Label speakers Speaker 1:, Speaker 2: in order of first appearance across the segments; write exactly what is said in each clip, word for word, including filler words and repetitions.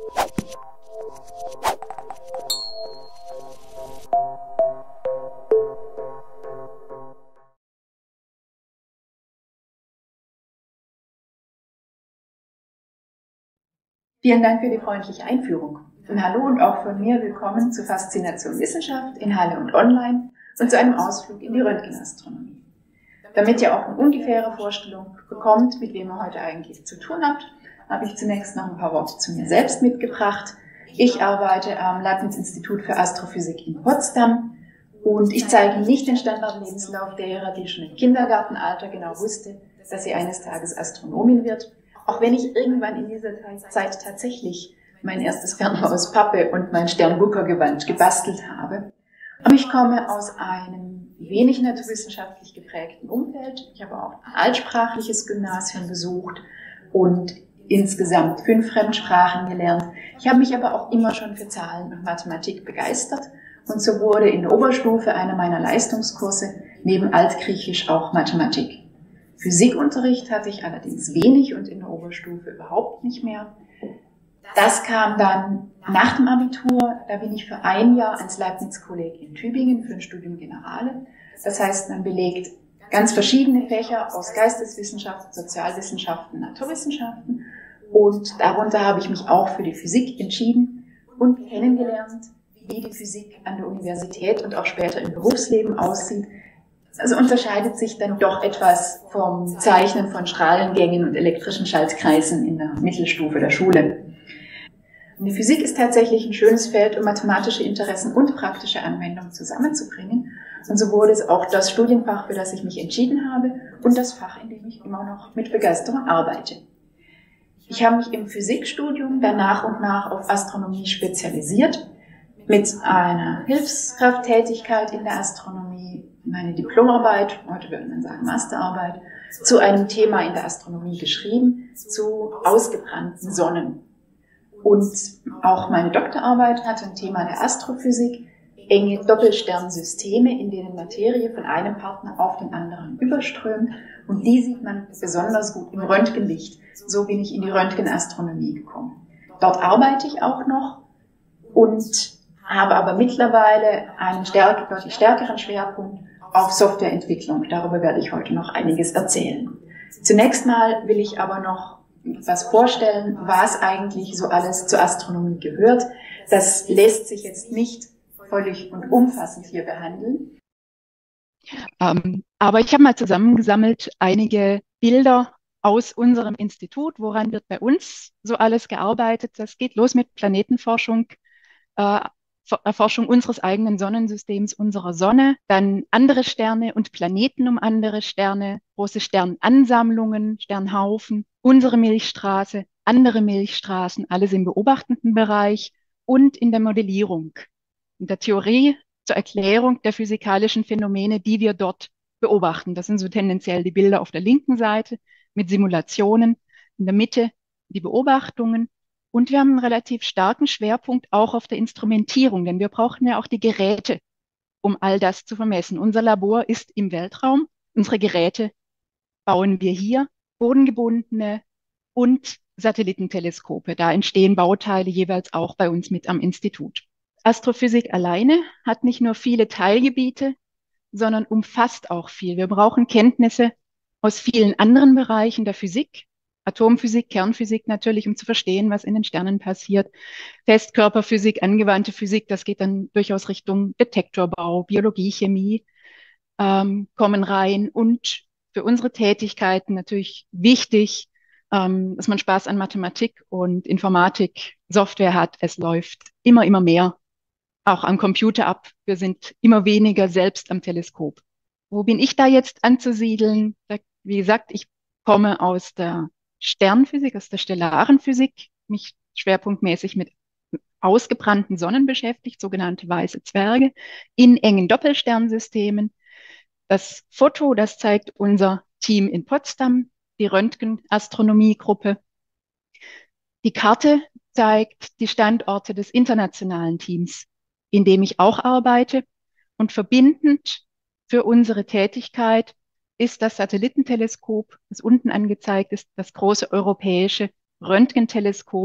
Speaker 1: Vielen Dank für die freundliche Einführung. Und hallo und auch von mir willkommen zu Faszination Wissenschaft in Halle und Online und zu einem Ausflug in die Röntgenastronomie. Damit ihr auch eine ungefähre Vorstellung bekommt, mit wem ihr heute eigentlich zu tun habt, habe ich zunächst noch ein paar Worte zu mir selbst mitgebracht. Ich arbeite am Leibniz-Institut für Astrophysik in Potsdam und ich zeige nicht den Standardlebenslauf derer, die schon im Kindergartenalter genau wusste, dass sie eines Tages Astronomin wird. Auch wenn ich irgendwann in dieser Zeit tatsächlich mein erstes Fernrohr aus Pappe und mein Sternguckergewand gebastelt habe. Aber ich komme aus einem wenig naturwissenschaftlich geprägten Umfeld. Ich habe auch ein altsprachliches Gymnasium besucht und insgesamt fünf Fremdsprachen gelernt. Ich habe mich aber auch immer schon für Zahlen und Mathematik begeistert. Und so wurde in der Oberstufe einer meiner Leistungskurse neben Altgriechisch auch Mathematik. Physikunterricht hatte ich allerdings wenig und in der Oberstufe überhaupt nicht mehr. Das kam dann nach dem Abitur, da bin ich für ein Jahr ans Leibniz-Kolleg in Tübingen für ein Studium Generale. Das heißt, man belegt ganz verschiedene Fächer aus Geisteswissenschaften, Sozialwissenschaften, Naturwissenschaften und darunter habe ich mich auch für die Physik entschieden und kennengelernt, wie die Physik an der Universität und auch später im Berufsleben aussieht. Also unterscheidet sich dann doch etwas vom Zeichnen von Strahlengängen und elektrischen Schaltkreisen in der Mittelstufe der Schule. Und die Physik ist tatsächlich ein schönes Feld, um mathematische Interessen und praktische Anwendung zusammenzubringen. Und so wurde es auch das Studienfach, für das ich mich entschieden habe und das Fach, in dem ich immer noch mit Begeisterung arbeite. Ich habe mich im Physikstudium dann nach und nach auf Astronomie spezialisiert, mit einer Hilfskrafttätigkeit in der Astronomie, meine Diplomarbeit, heute würde man sagen Masterarbeit, zu einem Thema in der Astronomie geschrieben, zu ausgebrannten Sonnen. Und auch meine Doktorarbeit hatte ein Thema der Astrophysik, enge Doppelsternsysteme, in denen Materie von einem Partner auf den anderen überströmt. Und die sieht man besonders gut im Röntgenlicht. So bin ich in die Röntgenastronomie gekommen. Dort arbeite ich auch noch und habe aber mittlerweile einen stärk- deutlich stärkeren Schwerpunkt auf Softwareentwicklung. Darüber werde ich heute noch einiges erzählen. Zunächst mal will ich aber noch etwas vorstellen, was eigentlich so alles zur Astronomie gehört. Das lässt sich jetzt nicht völlig und umfassend hier behandeln.
Speaker 2: Ähm, aber ich habe mal zusammengesammelt einige Bilder aus unserem Institut. Woran wird bei uns so alles gearbeitet? Das geht los mit Planetenforschung, äh, Erforschung unseres eigenen Sonnensystems, unserer Sonne, dann andere Sterne und Planeten um andere Sterne, große Sternansammlungen, Sternhaufen, unsere Milchstraße, andere Milchstraßen, alles im beobachtenden Bereich und in der Modellierung, in der Theorie zur Erklärung der physikalischen Phänomene, die wir dort beobachten. Das sind so tendenziell die Bilder auf der linken Seite mit Simulationen, in der Mitte die Beobachtungen. Und wir haben einen relativ starken Schwerpunkt auch auf der Instrumentierung, denn wir brauchen ja auch die Geräte, um all das zu vermessen. Unser Labor ist im Weltraum. Unsere Geräte bauen wir hier, bodengebundene und Satellitenteleskope. Da entstehen Bauteile jeweils auch bei uns mit am Institut. Astrophysik alleine hat nicht nur viele Teilgebiete, sondern umfasst auch viel. Wir brauchen Kenntnisse aus vielen anderen Bereichen der Physik, Atomphysik, Kernphysik natürlich, um zu verstehen, was in den Sternen passiert. Festkörperphysik, angewandte Physik, das geht dann durchaus Richtung Detektorbau, Biologie, Chemie, ähm, kommen rein. Und für unsere Tätigkeiten natürlich wichtig, ähm, dass man Spaß an Mathematik und Informatik, Software hat. Es läuft immer, immer mehr auch am Computer ab. Wir sind immer weniger selbst am Teleskop. Wo bin ich da jetzt anzusiedeln? Da, wie gesagt, ich komme aus der Sternphysik, aus der stellaren Physik, mich schwerpunktmäßig mit ausgebrannten Sonnen beschäftigt, sogenannte weiße Zwerge, in engen Doppelsternsystemen. Das Foto, das zeigt unser Team in Potsdam, die Röntgenastronomiegruppe. Die Karte zeigt die Standorte des internationalen Teams, in dem ich auch arbeite. Und verbindend für unsere Tätigkeit ist das Satellitenteleskop, das unten angezeigt ist, das große europäische Röntgenteleskop,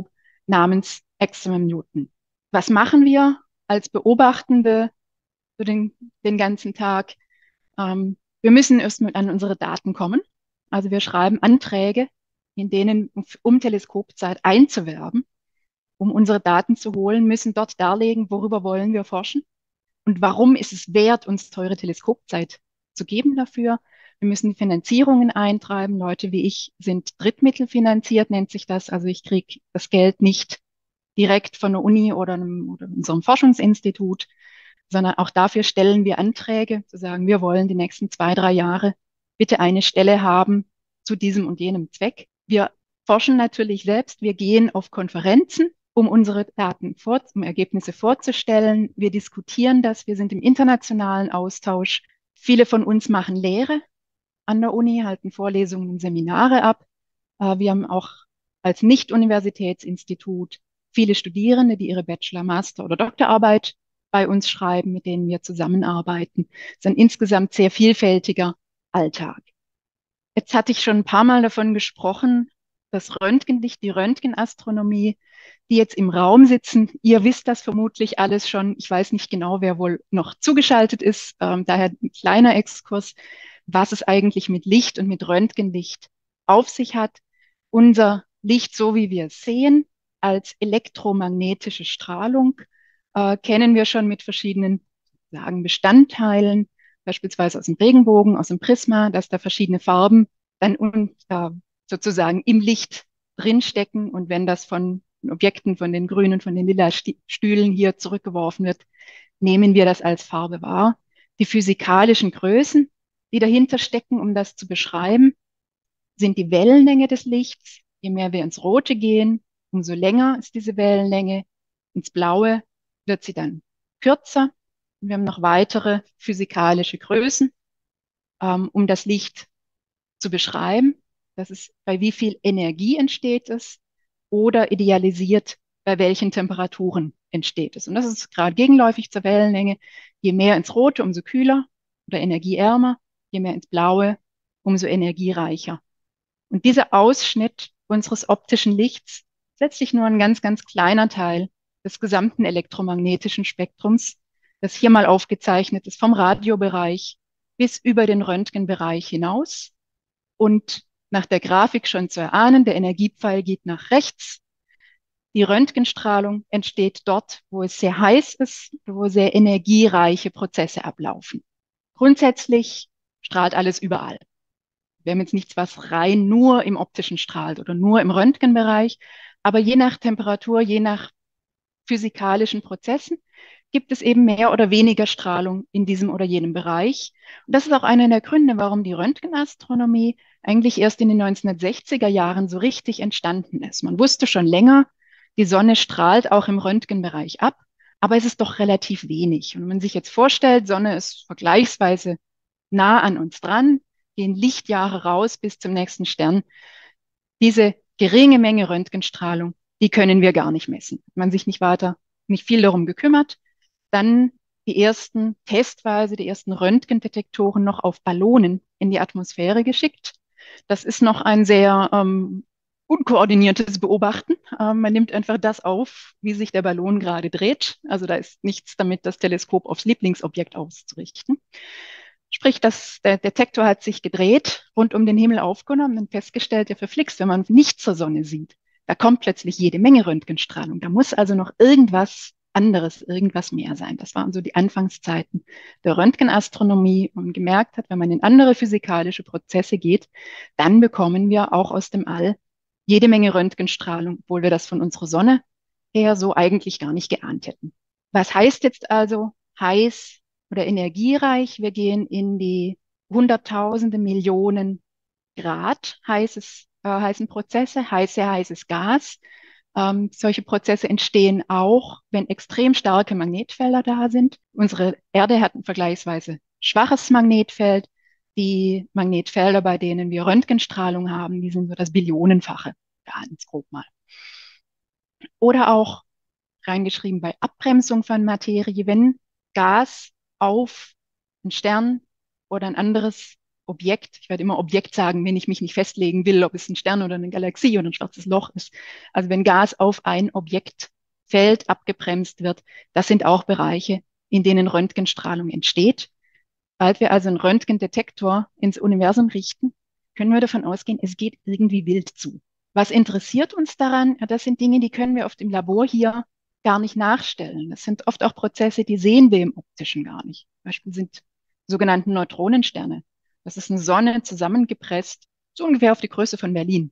Speaker 2: namens Maximum Newton. Was machen wir als Beobachtende für den, den ganzen Tag? Ähm, wir müssen erstmal an unsere Daten kommen. Also wir schreiben Anträge, in denen, um Teleskopzeit einzuwerben, um unsere Daten zu holen, müssen dort darlegen, worüber wollen wir forschen und warum ist es wert, uns teure Teleskopzeit zu geben dafür. Wir müssen Finanzierungen eintreiben. Leute wie ich sind drittmittelfinanziert, nennt sich das. Also ich kriege das Geld nicht direkt von der Uni oder, einem, oder unserem Forschungsinstitut, sondern auch dafür stellen wir Anträge, zu sagen, wir wollen die nächsten zwei, drei Jahre bitte eine Stelle haben zu diesem und jenem Zweck. Wir forschen natürlich selbst, wir gehen auf Konferenzen, um unsere Daten vor, um Ergebnisse vorzustellen. Wir diskutieren das, wir sind im internationalen Austausch. Viele von uns machen Lehre an der Uni, halten Vorlesungen und Seminare ab. Wir haben auch als Nicht-Universitätsinstitut viele Studierende, die ihre Bachelor-, Master- oder Doktorarbeit bei uns schreiben, mit denen wir zusammenarbeiten. Es ist ein insgesamt sehr vielfältiger Alltag. Jetzt hatte ich schon ein paar Mal davon gesprochen, das Röntgenlicht, die Röntgenastronomie, die jetzt im Raum sitzen. Ihr wisst das vermutlich alles schon. Ich weiß nicht genau, wer wohl noch zugeschaltet ist. Ähm, daher ein kleiner Exkurs, was es eigentlich mit Licht und mit Röntgenlicht auf sich hat. Unser Licht, so wie wir es sehen, als elektromagnetische Strahlung, äh, kennen wir schon mit verschiedenen, sagen, Bestandteilen, beispielsweise aus dem Regenbogen, aus dem Prisma, dass da verschiedene Farben dann und, äh, sozusagen im Licht drinstecken. Und wenn das von Objekten, von den grünen, von den lila Stühlen hier zurückgeworfen wird, nehmen wir das als Farbe wahr. Die physikalischen Größen, die dahinter stecken, um das zu beschreiben, sind die Wellenlänge des Lichts. Je mehr wir ins Rote gehen, umso länger ist diese Wellenlänge. Ins Blaue wird sie dann kürzer. Wir haben noch weitere physikalische Größen, ähm, um das Licht zu beschreiben. Das ist, bei wie viel Energie entsteht es oder idealisiert, bei welchen Temperaturen entsteht es. Und das ist gerade gegenläufig zur Wellenlänge. Je mehr ins Rote, umso kühler oder energieärmer. Je mehr ins Blaue, umso energiereicher. Und dieser Ausschnitt unseres optischen Lichts ist letztlich nur ein ganz, ganz kleiner Teil des gesamten elektromagnetischen Spektrums, das hier mal aufgezeichnet ist, vom Radiobereich bis über den Röntgenbereich hinaus. Und nach der Grafik schon zu erahnen, der Energiepfeil geht nach rechts. Die Röntgenstrahlung entsteht dort, wo es sehr heiß ist, wo sehr energiereiche Prozesse ablaufen. Grundsätzlich strahlt alles überall. Wir haben jetzt nichts, was rein nur im optischen strahlt oder nur im Röntgenbereich, aber je nach Temperatur, je nach physikalischen Prozessen gibt es eben mehr oder weniger Strahlung in diesem oder jenem Bereich. Und das ist auch einer der Gründe, warum die Röntgenastronomie eigentlich erst in den neunzehnhundertsechziger Jahren so richtig entstanden ist. Man wusste schon länger, die Sonne strahlt auch im Röntgenbereich ab, aber es ist doch relativ wenig. Und wenn man sich jetzt vorstellt, Sonne ist vergleichsweise nah an uns dran, gehen Lichtjahre raus bis zum nächsten Stern. Diese geringe Menge Röntgenstrahlung, die können wir gar nicht messen. Wenn man sich nicht weiter, nicht viel darum gekümmert, dann die ersten testweise, die ersten Röntgendetektoren noch auf Ballonen in die Atmosphäre geschickt. Das ist noch ein sehr ähm, unkoordiniertes Beobachten. Ähm, man nimmt einfach das auf, wie sich der Ballon gerade dreht. Also da ist nichts damit, das Teleskop aufs Lieblingsobjekt auszurichten. Sprich, das, der Detektor hat sich gedreht, rund um den Himmel aufgenommen und festgestellt, ja verflixt, wenn man nichts zur Sonne sieht, da kommt plötzlich jede Menge Röntgenstrahlung. Da muss also noch irgendwas anderes, irgendwas mehr sein. Das waren so die Anfangszeiten der Röntgenastronomie, und gemerkt hat, wenn man in andere physikalische Prozesse geht, dann bekommen wir auch aus dem All jede Menge Röntgenstrahlung, obwohl wir das von unserer Sonne her so eigentlich gar nicht geahnt hätten. Was heißt jetzt also heiß oder energiereich? Wir gehen in die Hunderttausende, Millionen Grad heißes, äh, heißen Prozesse, heiß, sehr heißes Gas. Ähm, solche Prozesse entstehen auch, wenn extrem starke Magnetfelder da sind. Unsere Erde hat ein vergleichsweise schwaches Magnetfeld. Die Magnetfelder, bei denen wir Röntgenstrahlung haben, die sind so das Billionenfache, ganz grob mal. Oder auch reingeschrieben bei Abbremsung von Materie, wenn Gas auf einen Stern oder ein anderes Objekt, ich werde immer Objekt sagen, wenn ich mich nicht festlegen will, ob es ein Stern oder eine Galaxie oder ein schwarzes Loch ist. Also wenn Gas auf ein Objekt fällt, abgebremst wird, das sind auch Bereiche, in denen Röntgenstrahlung entsteht. Als wir also einen Röntgendetektor ins Universum richten, können wir davon ausgehen, es geht irgendwie wild zu. Was interessiert uns daran? Ja, das sind Dinge, die können wir oft im Labor hier gar nicht nachstellen. Das sind oft auch Prozesse, die sehen wir im Optischen gar nicht. Zum Beispiel sind sogenannte Neutronensterne. Das ist eine Sonne zusammengepresst, so ungefähr auf die Größe von Berlin.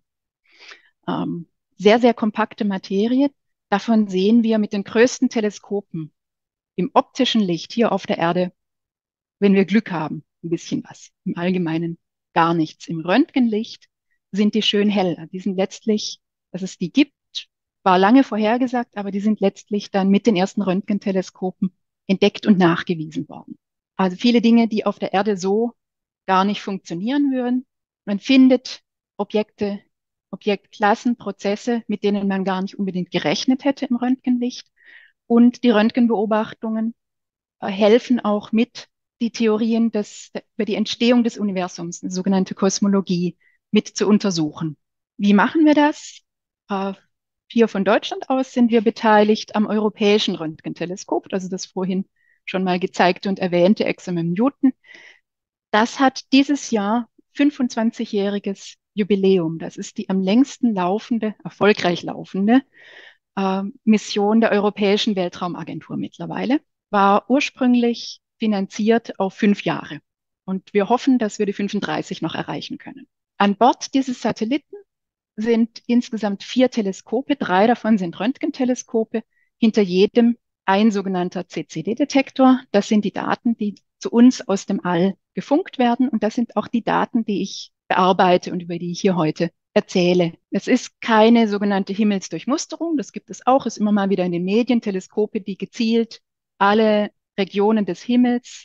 Speaker 2: Ähm, sehr, sehr kompakte Materie. Davon sehen wir mit den größten Teleskopen im optischen Licht hier auf der Erde, wenn wir Glück haben, ein bisschen was. Im Allgemeinen gar nichts. Im Röntgenlicht sind die schön hell. Die sind letztlich, dass es die gibt, war lange vorhergesagt, aber die sind letztlich dann mit den ersten Röntgenteleskopen entdeckt und nachgewiesen worden. Also viele Dinge, die auf der Erde so gar nicht funktionieren würden. Man findet Objekte, Objektklassen, Prozesse, mit denen man gar nicht unbedingt gerechnet hätte im Röntgenlicht. Und die Röntgenbeobachtungen äh, helfen auch mit, die Theorien des, über die Entstehung des Universums, die sogenannte Kosmologie, mit zu untersuchen. Wie machen wir das? Äh, hier von Deutschland aus sind wir beteiligt am Europäischen Röntgenteleskop, also das vorhin schon mal gezeigte und erwähnte Examen Newton. Das hat dieses Jahr fünfundzwanzigjähriges Jubiläum. Das ist die am längsten laufende, erfolgreich laufende äh, Mission der Europäischen Weltraumagentur mittlerweile. War ursprünglich finanziert auf fünf Jahre. Und wir hoffen, dass wir die fünfunddreißig noch erreichen können. An Bord dieses Satelliten sind insgesamt vier Teleskope. Drei davon sind Röntgenteleskope. Hinter jedem ein sogenannter C C D-Detektor. Das sind die Daten, die zu uns aus dem All gefunkt werden. Und das sind auch die Daten, die ich bearbeite und über die ich hier heute erzähle. Es ist keine sogenannte Himmelsdurchmusterung. Das gibt es auch, ist immer mal wieder in den Medien. Teleskope, die gezielt alle Regionen des Himmels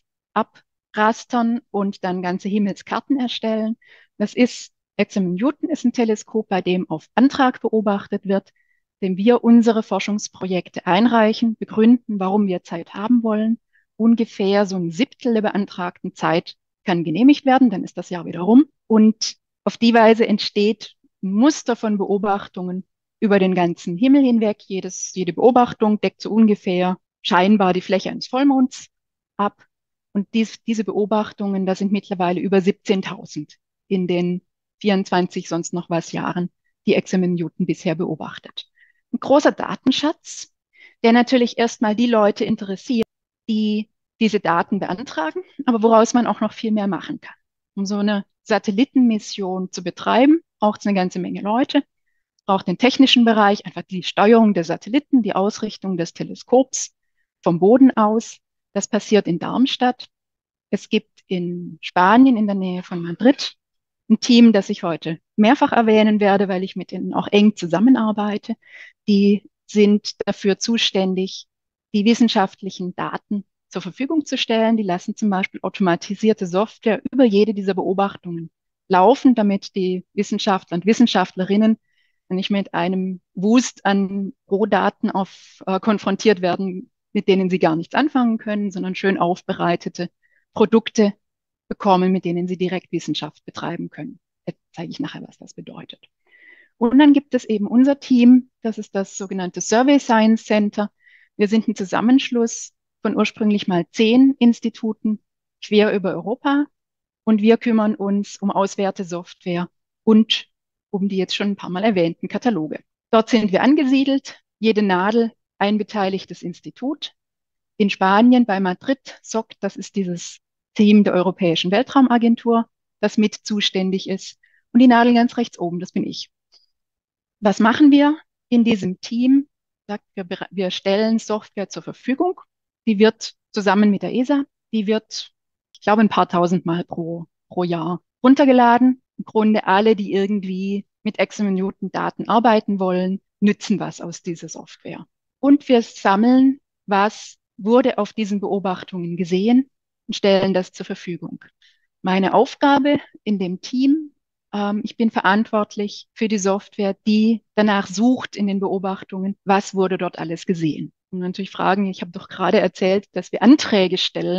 Speaker 2: abrastern und dann ganze Himmelskarten erstellen. Das ist Examen Newton ist ein Teleskop, bei dem auf Antrag beobachtet wird, dem wir unsere Forschungsprojekte einreichen, begründen, warum wir Zeit haben wollen. Ungefähr so ein Siebtel der beantragten Zeit kann genehmigt werden, dann ist das Jahr wieder rum. Und auf die Weise entsteht ein Muster von Beobachtungen über den ganzen Himmel hinweg. Jedes, jede Beobachtung deckt so ungefähr scheinbar die Fläche eines Vollmonds ab. Und dies, diese Beobachtungen, da sind mittlerweile über siebzehntausend in den vierundzwanzig sonst noch was Jahren, die Examen Newton bisher beobachtet. Ein großer Datenschatz, der natürlich erstmal die Leute interessiert, die diese Daten beantragen, aber woraus man auch noch viel mehr machen kann. Um so eine Satellitenmission zu betreiben, braucht es eine ganze Menge Leute, braucht den technischen Bereich, einfach die Steuerung der Satelliten, die Ausrichtung des Teleskops vom Boden aus. Das passiert in Darmstadt. Es gibt in Spanien in der Nähe von Madrid ein Team, das ich heute mehrfach erwähnen werde, weil ich mit ihnen auch eng zusammenarbeite. Die sind dafür zuständig, die wissenschaftlichen Daten zur Verfügung zu stellen. Die lassen zum Beispiel automatisierte Software über jede dieser Beobachtungen laufen, damit die Wissenschaftler und Wissenschaftlerinnen nicht mit einem Wust an Rohdaten auf, äh, konfrontiert werden, mit denen sie gar nichts anfangen können, sondern schön aufbereitete Produkte bekommen, mit denen sie direkt Wissenschaft betreiben können. Jetzt zeige ich nachher, was das bedeutet. Und dann gibt es eben unser Team, das ist das sogenannte Survey Science Center. Wir sind ein Zusammenschluss von ursprünglich mal zehn Instituten quer über Europa und wir kümmern uns um Auswertesoftware und um die jetzt schon ein paar Mal erwähnten Kataloge. Dort sind wir angesiedelt, jede Nadel ein beteiligtes Institut. In Spanien bei Madrid, S O C, das ist dieses Team der Europäischen Weltraumagentur, das mit zuständig ist. Und die Nadel ganz rechts oben, das bin ich. Was machen wir in diesem Team? Wir, wir stellen Software zur Verfügung. Die wird zusammen mit der E S A, die wird, ich glaube, ein paar tausend Mal pro, pro Jahr runtergeladen. Im Grunde alle, die irgendwie mit Examen Newton Daten arbeiten wollen, nützen was aus dieser Software. Und wir sammeln, was wurde auf diesen Beobachtungen gesehen und stellen das zur Verfügung. Meine Aufgabe in dem Team, ähm, ich bin verantwortlich für die Software, die danach sucht in den Beobachtungen, was wurde dort alles gesehen. Und natürlich fragen, ich habe doch gerade erzählt, dass wir Anträge stellen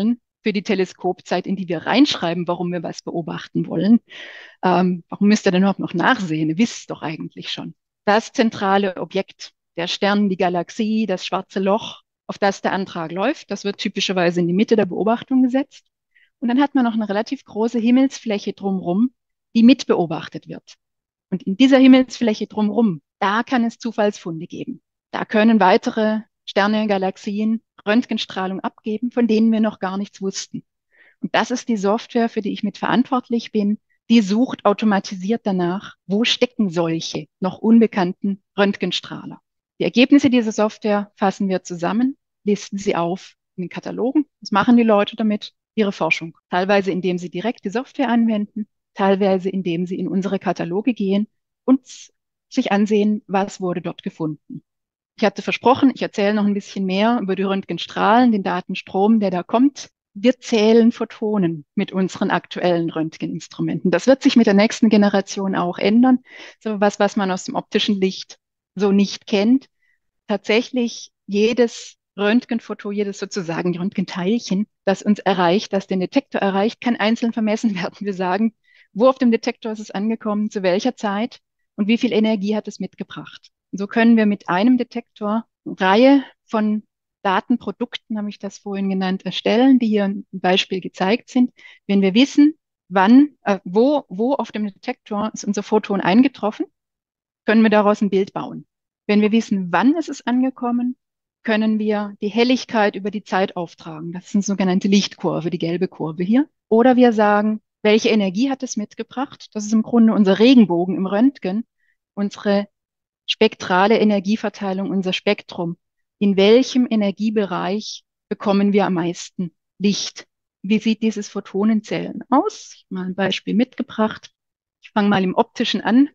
Speaker 2: für die Teleskopzeit, in die wir reinschreiben, warum wir was beobachten wollen. Ähm, warum müsst ihr denn überhaupt noch nachsehen? Ihr wisst es doch eigentlich schon. Das zentrale Objekt, der Stern, die Galaxie, das schwarze Loch, auf das der Antrag läuft, das wird typischerweise in die Mitte der Beobachtung gesetzt. Und dann hat man noch eine relativ große Himmelsfläche drumherum, die mitbeobachtet wird. Und in dieser Himmelsfläche drumherum, da kann es Zufallsfunde geben. Da können weitere Sterne, Galaxien Röntgenstrahlung abgeben, von denen wir noch gar nichts wussten. Und das ist die Software, für die ich mitverantwortlich bin. Die sucht automatisiert danach, wo stecken solche noch unbekannten Röntgenstrahler. Die Ergebnisse dieser Software fassen wir zusammen, listen sie auf in den Katalogen. Was machen die Leute damit? Ihre Forschung. Teilweise, indem sie direkt die Software anwenden, teilweise, indem sie in unsere Kataloge gehen und sich ansehen, was wurde dort gefunden. Ich hatte versprochen, ich erzähle noch ein bisschen mehr über die Röntgenstrahlen, den Datenstrom, der da kommt. Wir zählen Photonen mit unseren aktuellen Röntgeninstrumenten. Das wird sich mit der nächsten Generation auch ändern. So was, was man aus dem optischen Licht so nicht kennt. Tatsächlich jedes Röntgenfoto, jedes sozusagen Röntgenteilchen, das uns erreicht, das den Detektor erreicht, kann einzeln vermessen werden. Wir sagen, wo auf dem Detektor ist es angekommen, zu welcher Zeit und wie viel Energie hat es mitgebracht. Und so können wir mit einem Detektor eine Reihe von Datenprodukten, habe ich das vorhin genannt, erstellen, die hier im Beispiel gezeigt sind. Wenn wir wissen, wann, äh, wo, wo auf dem Detektor ist unser Photon eingetroffen, können wir daraus ein Bild bauen. Wenn wir wissen, wann ist es angekommen, können wir die Helligkeit über die Zeit auftragen. Das ist eine sogenannte Lichtkurve, die gelbe Kurve hier. Oder wir sagen, welche Energie hat es mitgebracht? Das ist im Grunde unser Regenbogen im Röntgen, unsere spektrale Energieverteilung, unser Spektrum. In welchem Energiebereich bekommen wir am meisten Licht? Wie sieht dieses Photonenzellen aus? Ich habe mal ein Beispiel mitgebracht. Ich fange mal im Optischen an.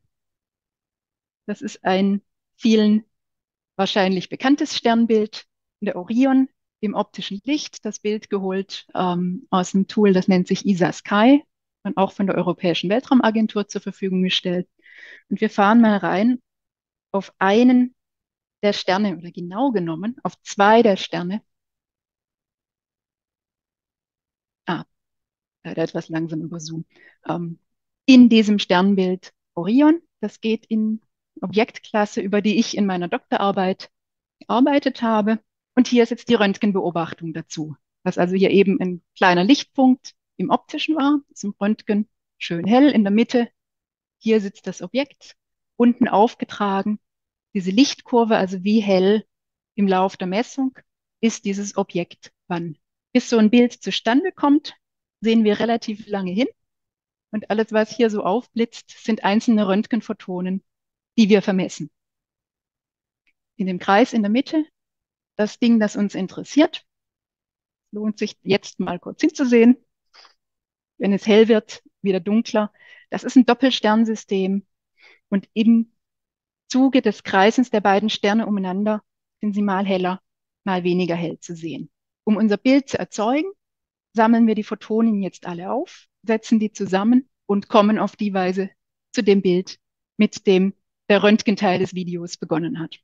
Speaker 2: Das ist ein vielen wahrscheinlich bekanntes Sternbild, der Orion im optischen Licht. Das Bild geholt ähm, aus einem Tool, das nennt sich E S A Sky und auch von der Europäischen Weltraumagentur zur Verfügung gestellt. Und wir fahren mal rein auf einen der Sterne oder genau genommen auf zwei der Sterne. Ah, leider etwas langsam über Zoom. Ähm, in diesem Sternbild Orion. Das geht in Objektklasse, über die ich in meiner Doktorarbeit gearbeitet habe. Und hier ist jetzt die Röntgenbeobachtung dazu, was also hier eben ein kleiner Lichtpunkt im optischen war, ist im Röntgen schön hell in der Mitte. Hier sitzt das Objekt, unten aufgetragen, diese Lichtkurve, also wie hell im Lauf der Messung ist dieses Objekt wann. Bis so ein Bild zustande kommt, sehen wir relativ lange hin. Und alles, was hier so aufblitzt, sind einzelne Röntgenphotonen, die wir vermessen. In dem Kreis in der Mitte, das Ding, das uns interessiert, lohnt sich jetzt mal kurz hinzusehen. Wenn es hell wird, wieder dunkler. Das ist ein Doppelsternsystem. Und im Zuge des Kreisens der beiden Sterne umeinander sind sie mal heller, mal weniger hell zu sehen. Um unser Bild zu erzeugen, sammeln wir die Photonen jetzt alle auf, setzen die zusammen und kommen auf die Weise zu dem Bild, mit dem der Röntgenteil des Videos begonnen hat.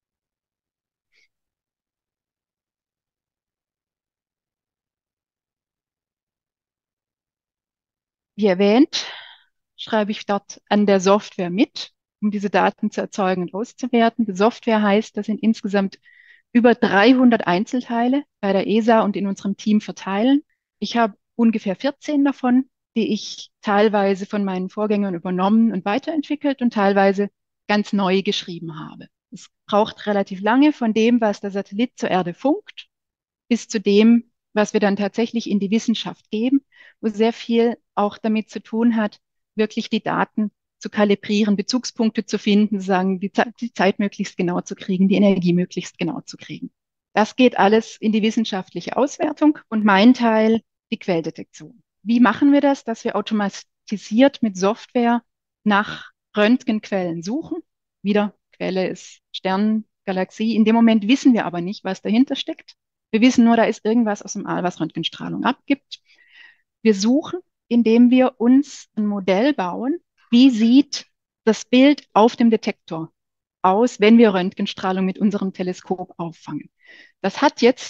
Speaker 2: Wie erwähnt, schreibe ich dort an der Software mit, um diese Daten zu erzeugen und auszuwerten. Die Software heißt, das sind insgesamt über dreihundert Einzelteile bei der E S A und in unserem Team verteilen. Ich habe ungefähr vierzehn davon, die ich teilweise von meinen Vorgängern übernommen und weiterentwickelt und teilweise ganz neu geschrieben habe. Es braucht relativ lange von dem, was der Satellit zur Erde funkt, bis zu dem, was wir dann tatsächlich in die Wissenschaft geben, wo sehr viel auch damit zu tun hat, wirklich die Daten zu kalibrieren, Bezugspunkte zu finden, sagen, die, Ze die Zeit möglichst genau zu kriegen, die Energie möglichst genau zu kriegen. Das geht alles in die wissenschaftliche Auswertung und mein Teil die Quelldetektion. Wie machen wir das, dass wir automatisiert mit Software nach Röntgenquellen suchen? Wieder, Quelle ist Stern, Galaxie. In dem Moment wissen wir aber nicht, was dahinter steckt. Wir wissen nur, da ist irgendwas aus dem All, was Röntgenstrahlung abgibt. Wir suchen, indem wir uns ein Modell bauen. Wie sieht das Bild auf dem Detektor aus, wenn wir Röntgenstrahlung mit unserem Teleskop auffangen? Das hat jetzt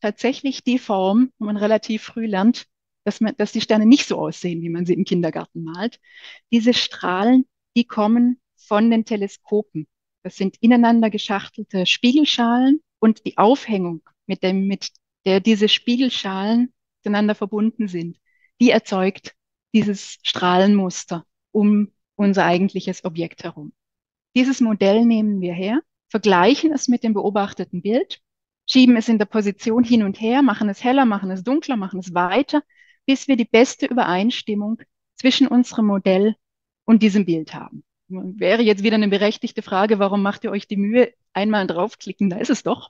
Speaker 2: tatsächlich die Form, wo man relativ früh lernt, dass man, dass die Sterne nicht so aussehen, wie man sie im Kindergarten malt. Diese Strahlen, die kommen von den Teleskopen. Das sind ineinander geschachtelte Spiegelschalen und die Aufhängung, mit dem, mit der diese Spiegelschalen miteinander verbunden sind, die erzeugt dieses Strahlenmuster um unser eigentliches Objekt herum. Dieses Modell nehmen wir her, vergleichen es mit dem beobachteten Bild, schieben es in der Position hin und her, machen es heller, machen es dunkler, machen es weiter, bis wir die beste Übereinstimmung zwischen unserem Modell und diesem Bild haben. Wäre jetzt wieder eine berechtigte Frage, warum macht ihr euch die Mühe, einmal draufklicken, da ist es doch.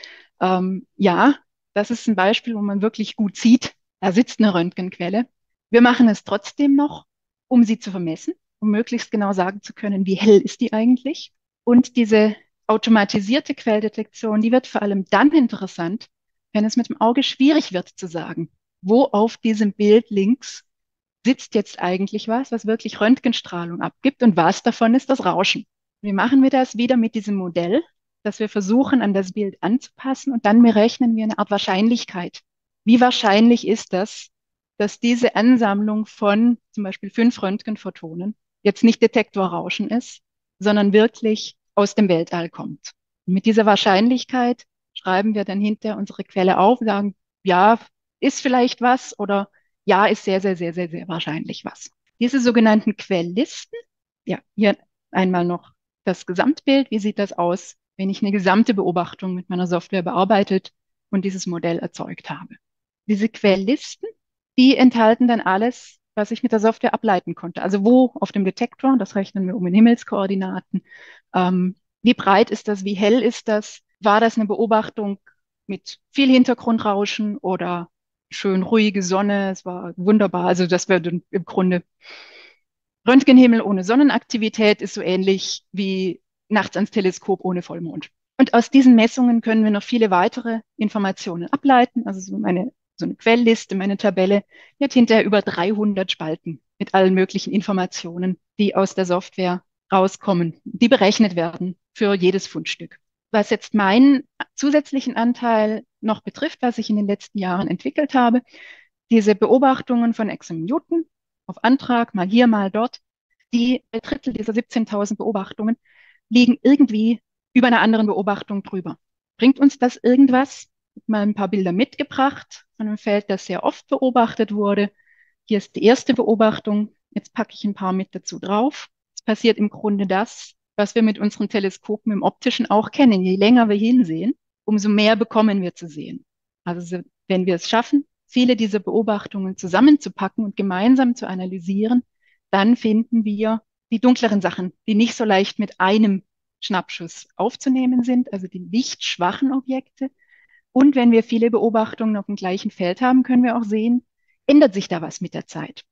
Speaker 2: Ähm, ja, das ist ein Beispiel, wo man wirklich gut sieht, da sitzt eine Röntgenquelle. Wir machen es trotzdem noch, um sie zu vermessen, um möglichst genau sagen zu können, wie hell ist die eigentlich. Und diese automatisierte Quelldetektion, die wird vor allem dann interessant, wenn es mit dem Auge schwierig wird zu sagen, wo auf diesem Bild links sitzt jetzt eigentlich was, was wirklich Röntgenstrahlung abgibt und was davon ist das Rauschen. Wie machen wir das wieder mit diesem Modell, dass wir versuchen, an das Bild anzupassen und dann berechnen wir eine Art Wahrscheinlichkeit. Wie wahrscheinlich ist das, dass diese Ansammlung von zum Beispiel fünf Röntgenphotonen jetzt nicht Detektorrauschen ist, sondern wirklich aus dem Weltall kommt. Und mit dieser Wahrscheinlichkeit schreiben wir dann hinterher unsere Quelle auf, sagen, ja, ist vielleicht was oder ja, ist sehr, sehr, sehr, sehr, sehr wahrscheinlich was. Diese sogenannten Quelllisten, ja, hier einmal noch das Gesamtbild. Wie sieht das aus, wenn ich eine gesamte Beobachtung mit meiner Software bearbeitet und dieses Modell erzeugt habe? Diese Quelllisten, die enthalten dann alles, was ich mit der Software ableiten konnte. Also wo auf dem Detektor, das rechnen wir um in Himmelskoordinaten, ähm, wie breit ist das, wie hell ist das, war das eine Beobachtung mit viel Hintergrundrauschen oder schön ruhige Sonne, es war wunderbar. Also das wäre dann im Grunde Röntgenhimmel ohne Sonnenaktivität ist so ähnlich wie nachts ans Teleskop ohne Vollmond. Und aus diesen Messungen können wir noch viele weitere Informationen ableiten. Also so meine, so eine Quellliste, meine Tabelle, die hat hinterher über dreihundert Spalten mit allen möglichen Informationen, die aus der Software rauskommen, die berechnet werden für jedes Fundstück. Was jetzt meinen zusätzlichen Anteil noch betrifft, was ich in den letzten Jahren entwickelt habe, diese Beobachtungen von Exum Newton auf Antrag, mal hier, mal dort, die ein Drittel dieser siebzehntausend Beobachtungen liegen irgendwie über einer anderen Beobachtung drüber. Bringt uns das irgendwas? Ich habe mal ein paar Bilder mitgebracht von einem Feld, das sehr oft beobachtet wurde. Hier ist die erste Beobachtung. Jetzt packe ich ein paar mit dazu drauf. Es passiert im Grunde das, was wir mit unseren Teleskopen im Optischen auch kennen. Je länger wir hinsehen, umso mehr bekommen wir zu sehen. Also wenn wir es schaffen, viele dieser Beobachtungen zusammenzupacken und gemeinsam zu analysieren, dann finden wir die dunkleren Sachen, die nicht so leicht mit einem Schnappschuss aufzunehmen sind, also die lichtschwachen Objekte. Und wenn wir viele Beobachtungen auf dem gleichen Feld haben, können wir auch sehen, ändert sich da was mit der Zeit.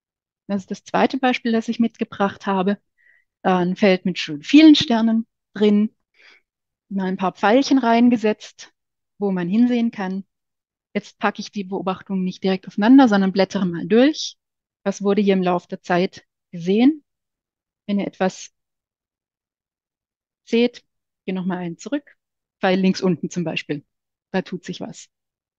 Speaker 2: Das ist das zweite Beispiel, das ich mitgebracht habe. Ein Feld mit schön vielen Sternen drin, mal ein paar Pfeilchen reingesetzt, wo man hinsehen kann. Jetzt packe ich die Beobachtungen nicht direkt aufeinander, sondern blättere mal durch. Was wurde hier im Laufe der Zeit gesehen? Wenn ihr etwas seht, gehe nochmal einen zurück. Pfeil links unten zum Beispiel. Da tut sich was.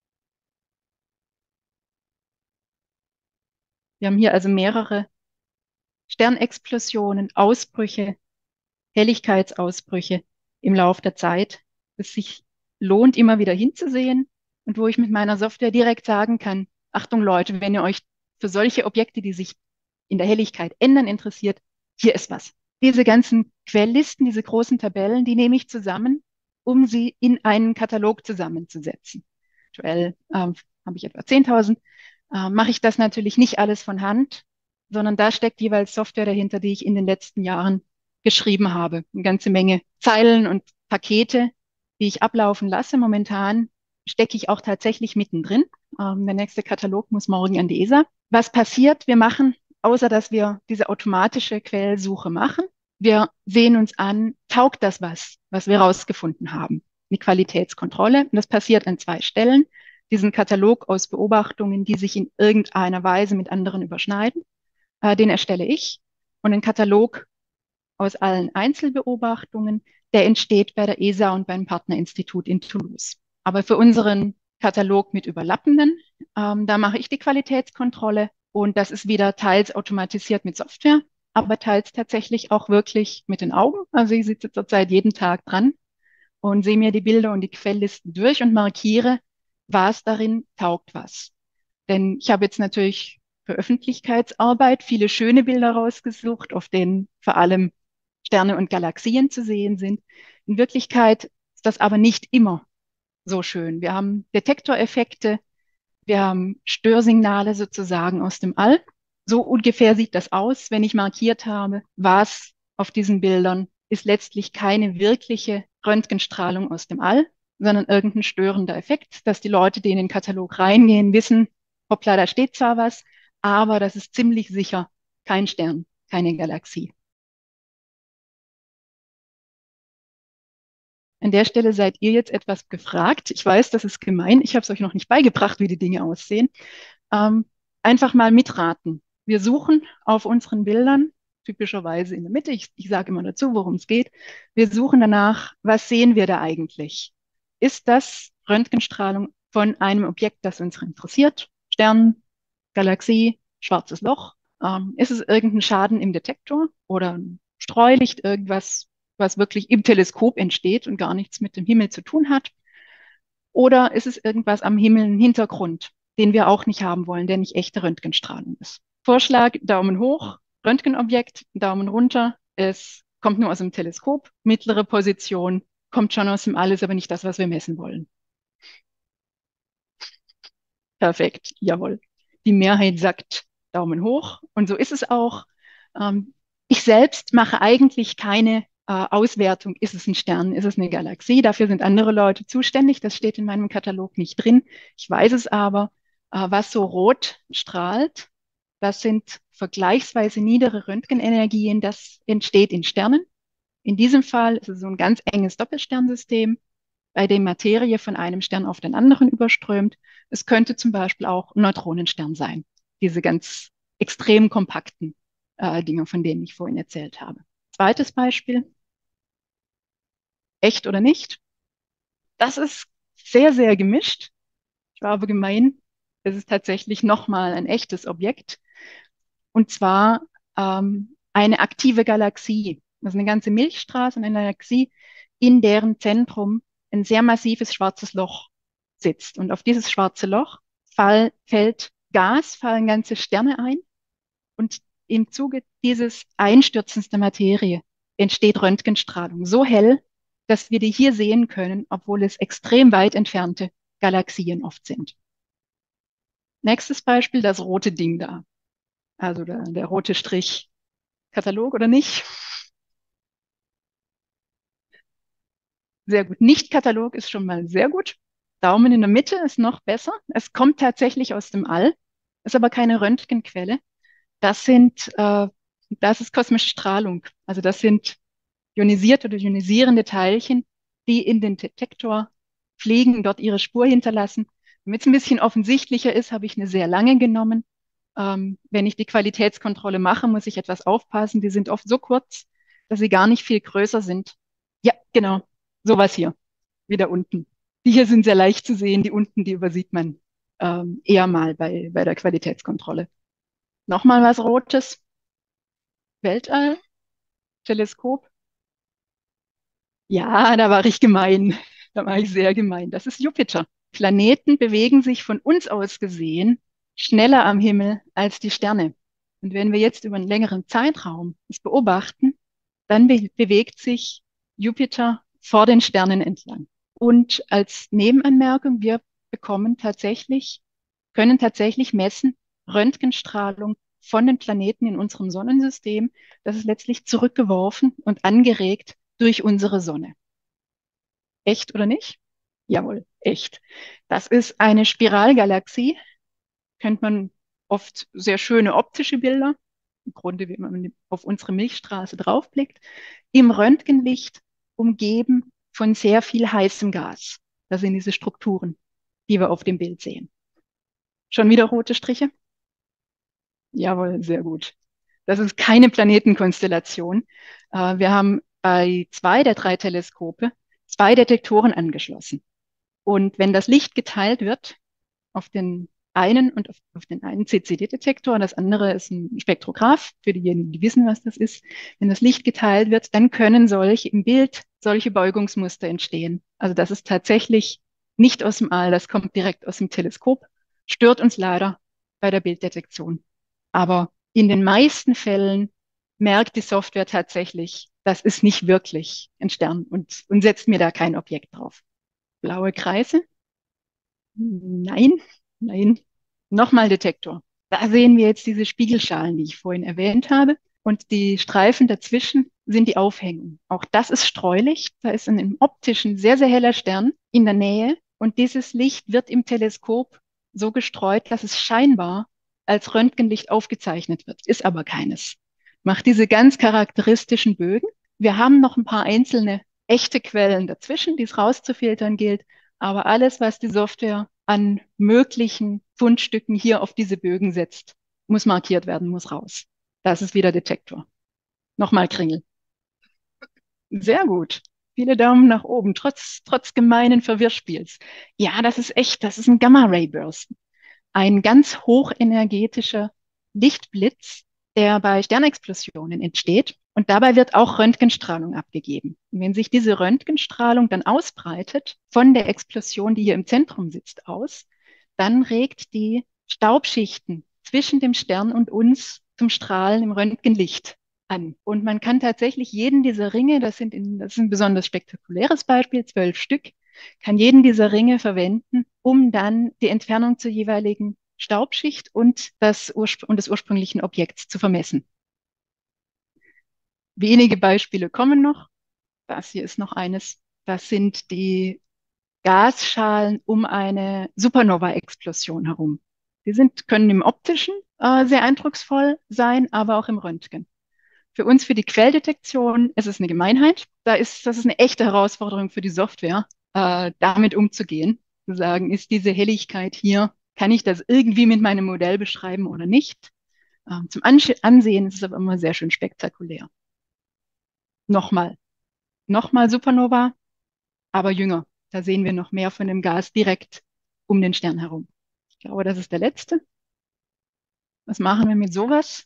Speaker 2: Wir haben hier also mehrere Sternexplosionen, Ausbrüche, Helligkeitsausbrüche im Laufe der Zeit, es sich lohnt, immer wieder hinzusehen und wo ich mit meiner Software direkt sagen kann, Achtung Leute, wenn ihr euch für solche Objekte, die sich in der Helligkeit ändern, interessiert, hier ist was. Diese ganzen Quelllisten, diese großen Tabellen, die nehme ich zusammen, um sie in einen Katalog zusammenzusetzen. Aktuell ähm, habe ich etwa zehntausend. Äh, mache ich das natürlich nicht alles von Hand, sondern da steckt jeweils Software dahinter, die ich in den letzten Jahren geschrieben habe. Eine ganze Menge Zeilen und Pakete, die ich ablaufen lasse. Momentan stecke ich auch tatsächlich mittendrin. Ähm, der nächste Katalog muss morgen an die E S A. Was passiert? Wir machen, außer dass wir diese automatische Quellsuche machen, wir sehen uns an, taugt das was, was wir rausgefunden haben? Die Qualitätskontrolle. Und das passiert an zwei Stellen. Diesen Katalog aus Beobachtungen, die sich in irgendeiner Weise mit anderen überschneiden, äh, den erstelle ich. Und einen Katalog aus allen Einzelbeobachtungen, der entsteht bei der E S A und beim Partnerinstitut in Toulouse. Aber für unseren Katalog mit überlappenden. Ähm, da mache ich die Qualitätskontrolle und das ist wieder teils automatisiert mit Software, aber teils tatsächlich auch wirklich mit den Augen. Also ich sitze zurzeit jeden Tag dran und sehe mir die Bilder und die Quelllisten durch und markiere, was darin taugt was. Denn ich habe jetzt natürlich für Öffentlichkeitsarbeit viele schöne Bilder rausgesucht, auf denen vor allem Sterne und Galaxien zu sehen sind. In Wirklichkeit ist das aber nicht immer so schön. Wir haben Detektoreffekte, wir haben Störsignale sozusagen aus dem All. So ungefähr sieht das aus, wenn ich markiert habe, was auf diesen Bildern ist letztlich keine wirkliche Röntgenstrahlung aus dem All, sondern irgendein störender Effekt, dass die Leute, die in den Katalog reingehen, wissen, hoppla, da steht zwar was, aber das ist ziemlich sicher kein Stern, keine Galaxie. An der Stelle seid ihr jetzt etwas gefragt. Ich weiß, das ist gemein. Ich habe es euch noch nicht beigebracht, wie die Dinge aussehen. Ähm, einfach mal mitraten. Wir suchen auf unseren Bildern, typischerweise in der Mitte, ich, ich sage immer dazu, worum es geht. Wir suchen danach, was sehen wir da eigentlich? Ist das Röntgenstrahlung von einem Objekt, das uns interessiert? Stern, Galaxie, schwarzes Loch? Ähm, ist es irgendein Schaden im Detektor oder ein Streulicht, irgendwas, was wirklich im Teleskop entsteht und gar nichts mit dem Himmel zu tun hat? Oder ist es irgendwas am Himmel, ein Hintergrund, den wir auch nicht haben wollen, der nicht echte Röntgenstrahlung ist? Vorschlag, Daumen hoch, Röntgenobjekt, Daumen runter, es kommt nur aus dem Teleskop, mittlere Position, kommt schon aus dem All, ist aber nicht das, was wir messen wollen. Perfekt, jawohl. Die Mehrheit sagt Daumen hoch und so ist es auch. Ähm, ich selbst mache eigentlich keine äh, Auswertung, ist es ein Stern, ist es eine Galaxie. Dafür sind andere Leute zuständig. Das steht in meinem Katalog nicht drin. Ich weiß es aber, äh, was so rot strahlt, das sind vergleichsweise niedere Röntgenenergien. Das entsteht in Sternen. In diesem Fall ist es so ein ganz enges Doppelsternsystem, bei dem Materie von einem Stern auf den anderen überströmt. Es könnte zum Beispiel auch ein Neutronenstern sein. Diese ganz extrem kompakten äh, Dinge, von denen ich vorhin erzählt habe. Zweites Beispiel, echt oder nicht? Das ist sehr, sehr gemischt. Ich war aber gemein. Es ist tatsächlich nochmal ein echtes Objekt. Und zwar ähm, eine aktive Galaxie. Das ist eine ganze Milchstraße und eine Galaxie, in deren Zentrum ein sehr massives schwarzes Loch sitzt. Und auf dieses schwarze Loch fall, fällt Gas, fallen ganze Sterne ein. Und im Zuge dieses Einstürzens der Materie entsteht Röntgenstrahlung so hell, dass wir die hier sehen können, obwohl es extrem weit entfernte Galaxien oft sind. Nächstes Beispiel, das rote Ding da. Also der, der rote Strich. Katalog oder nicht? Sehr gut. Nicht-Katalog ist schon mal sehr gut. Daumen in der Mitte ist noch besser. Es kommt tatsächlich aus dem All, ist aber keine Röntgenquelle. Das sind, äh, das ist kosmische Strahlung. Also das sind ionisierte oder ionisierende Teilchen, die in den Detektor fliegen, dort ihre Spur hinterlassen. Damit es ein bisschen offensichtlicher ist, habe ich eine sehr lange genommen. Ähm, wenn ich die Qualitätskontrolle mache, muss ich etwas aufpassen. Die sind oft so kurz, dass sie gar nicht viel größer sind. Ja, genau. Sowas hier. Wieder unten. Die hier sind sehr leicht zu sehen. Die unten, die übersieht man ähm, eher mal bei, bei der Qualitätskontrolle. Nochmal was Rotes. Weltall, Teleskop. Ja, da war ich gemein. Da war ich sehr gemein. Das ist Jupiter. Planeten bewegen sich von uns aus gesehen schneller am Himmel als die Sterne. Und wenn wir jetzt über einen längeren Zeitraum es beobachten, dann be bewegt sich Jupiter vor den Sternen entlang. Und als Nebenanmerkung, wir bekommen tatsächlich, können tatsächlich messen Röntgenstrahlung von den Planeten in unserem Sonnensystem. Das ist letztlich zurückgeworfen und angeregt durch unsere Sonne. Echt oder nicht? Jawohl, echt. Das ist eine Spiralgalaxie. Kennt man oft sehr schöne optische Bilder. Im Grunde, wie man auf unsere Milchstraße draufblickt. Im Röntgenlicht umgeben von sehr viel heißem Gas. Das sind diese Strukturen, die wir auf dem Bild sehen. Schon wieder rote Striche? Jawohl, sehr gut. Das ist keine Planetenkonstellation. Äh, wir haben bei zwei der drei Teleskope zwei Detektoren angeschlossen. Und wenn das Licht geteilt wird auf den einen und auf, auf den einen C C D-Detektor, das andere ist ein Spektrograph, für diejenigen, die wissen, was das ist. Wenn das Licht geteilt wird, dann können solche im Bild solche Beugungsmuster entstehen. Also das ist tatsächlich nicht aus dem All, das kommt direkt aus dem Teleskop, stört uns leider bei der Bilddetektion. Aber in den meisten Fällen merkt die Software tatsächlich, das ist nicht wirklich ein Stern und, und setzt mir da kein Objekt drauf. Blaue Kreise? Nein, nein. Nochmal Detektor. Da sehen wir jetzt diese Spiegelschalen, die ich vorhin erwähnt habe. Und die Streifen dazwischen sind die Aufhängung. Auch das ist Streulicht. Da ist ein im optischen sehr, sehr heller Stern in der Nähe. Und dieses Licht wird im Teleskop so gestreut, dass es scheinbar als Röntgenlicht aufgezeichnet wird, ist aber keines. Macht diese ganz charakteristischen Bögen. Wir haben noch ein paar einzelne echte Quellen dazwischen, die es rauszufiltern gilt. Aber alles, was die Software an möglichen Fundstücken hier auf diese Bögen setzt, muss markiert werden, muss raus. Das ist wieder Detektor. Nochmal Kringel. Sehr gut. Viele Daumen nach oben, trotz, trotz gemeinen Verwirrspiels. Ja, das ist echt, das ist ein Gamma-Ray-Burst. Ein ganz hochenergetischer Lichtblitz, der bei Sternexplosionen entsteht. Und dabei wird auch Röntgenstrahlung abgegeben. Und wenn sich diese Röntgenstrahlung dann ausbreitet von der Explosion, die hier im Zentrum sitzt, aus, dann regt die Staubschichten zwischen dem Stern und uns zum Strahlen im Röntgenlicht an. Und man kann tatsächlich jeden dieser Ringe, das sind in, das ist ein besonders spektakuläres Beispiel, zwölf Stück, kann jeden dieser Ringe verwenden, um dann die Entfernung zur jeweiligen Staubschicht und das, Urspr und des ursprünglichen Objekts zu vermessen. Wenige Beispiele kommen noch. Das hier ist noch eines. Das sind die Gasschalen um eine Supernova-Explosion herum. Die sind, können im Optischen äh, sehr eindrucksvoll sein, aber auch im Röntgen. Für uns, für die Quelldetektion, ist es eine Gemeinheit. Da ist, das ist eine echte Herausforderung für die Software, äh, damit umzugehen. Zu sagen, ist diese Helligkeit hier, kann ich das irgendwie mit meinem Modell beschreiben oder nicht? Ähm, zum Ansch Ansehen ist es aber immer sehr schön spektakulär. Nochmal, nochmal Supernova, aber jünger. Da sehen wir noch mehr von dem Gas direkt um den Stern herum. Ich glaube, das ist der letzte. Was machen wir mit sowas?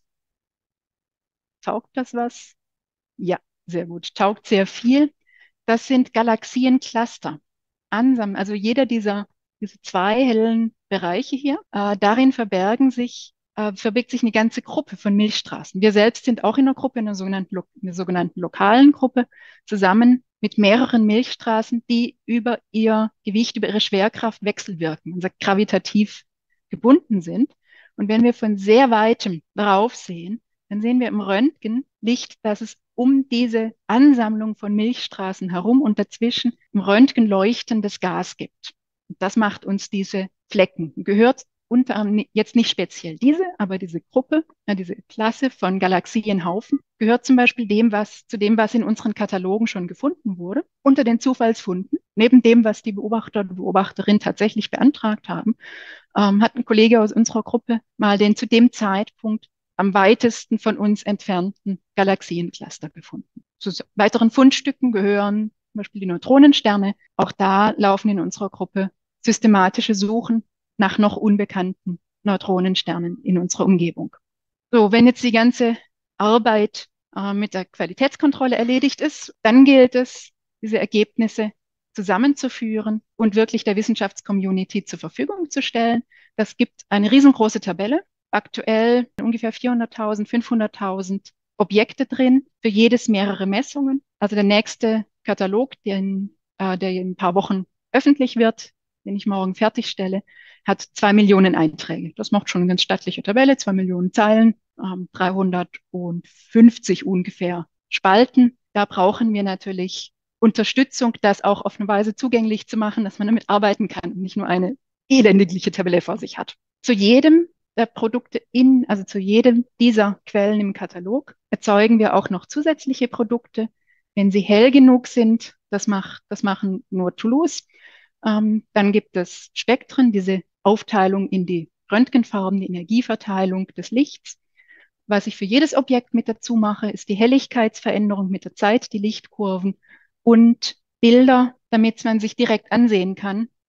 Speaker 2: Taugt das was? Ja, sehr gut. Taugt sehr viel. Das sind Galaxiencluster. Ansam, also jeder dieser diese zwei hellen Bereiche hier, äh, darin verbergen sich, äh, verbirgt sich eine ganze Gruppe von Milchstraßen. Wir selbst sind auch in einer Gruppe, in einer sogenannten, lo in einer sogenannten lokalen Gruppe, zusammen mit mehreren Milchstraßen, die über ihr Gewicht, über ihre Schwerkraft wechselwirken, man sagt gravitativ gebunden sind. Und wenn wir von sehr weitem drauf sehen, dann sehen wir im Röntgenlicht, dass es um diese Ansammlung von Milchstraßen herum und dazwischen im Röntgen leuchtendes Gas gibt. Und das macht uns diese Flecken. Gehört unter anderem jetzt nicht speziell diese, aber diese Gruppe, ja, diese Klasse von Galaxienhaufen gehört zum Beispiel dem, was, zu dem, was in unseren Katalogen schon gefunden wurde, unter den Zufallsfunden. Neben dem, was die Beobachter oder Beobachterin tatsächlich beantragt haben, ähm, hat ein Kollege aus unserer Gruppe mal den zu dem Zeitpunkt am weitesten von uns entfernten Galaxiencluster gefunden. Zu weiteren Fundstücken gehören zum Beispiel die Neutronensterne. Auch da laufen in unserer Gruppe systematische Suchen nach noch unbekannten Neutronensternen in unserer Umgebung. So, wenn jetzt die ganze Arbeit äh, mit der Qualitätskontrolle erledigt ist, dann gilt es, diese Ergebnisse zusammenzuführen und wirklich der Wissenschaftscommunity zur Verfügung zu stellen. Das gibt eine riesengroße Tabelle, aktuell ungefähr vierhunderttausend, fünfhunderttausend Objekte drin, für jedes mehrere Messungen. Also der nächste Katalog, den, äh, der in ein paar Wochen öffentlich wird, den ich morgen fertigstelle, hat zwei Millionen Einträge. Das macht schon eine ganz stattliche Tabelle, zwei Millionen Zeilen, ähm, dreihundertfünfzig ungefähr Spalten. Da brauchen wir natürlich Unterstützung, das auch auf eine Weise zugänglich zu machen, dass man damit arbeiten kann und nicht nur eine elendigliche Tabelle vor sich hat. Zu jedem der Produkte in, also zu jedem dieser Quellen im Katalog erzeugen wir auch noch zusätzliche Produkte, wenn sie hell genug sind. Das macht, das machen nur Toulouse. Ähm, dann gibt es Spektren, diese Aufteilung in die Röntgenfarben, die Energieverteilung des Lichts. Was ich für jedes Objekt mit dazu mache, ist die Helligkeitsveränderung mit der Zeit, die Lichtkurven und Bilder, damit man sich direkt ansehen kann,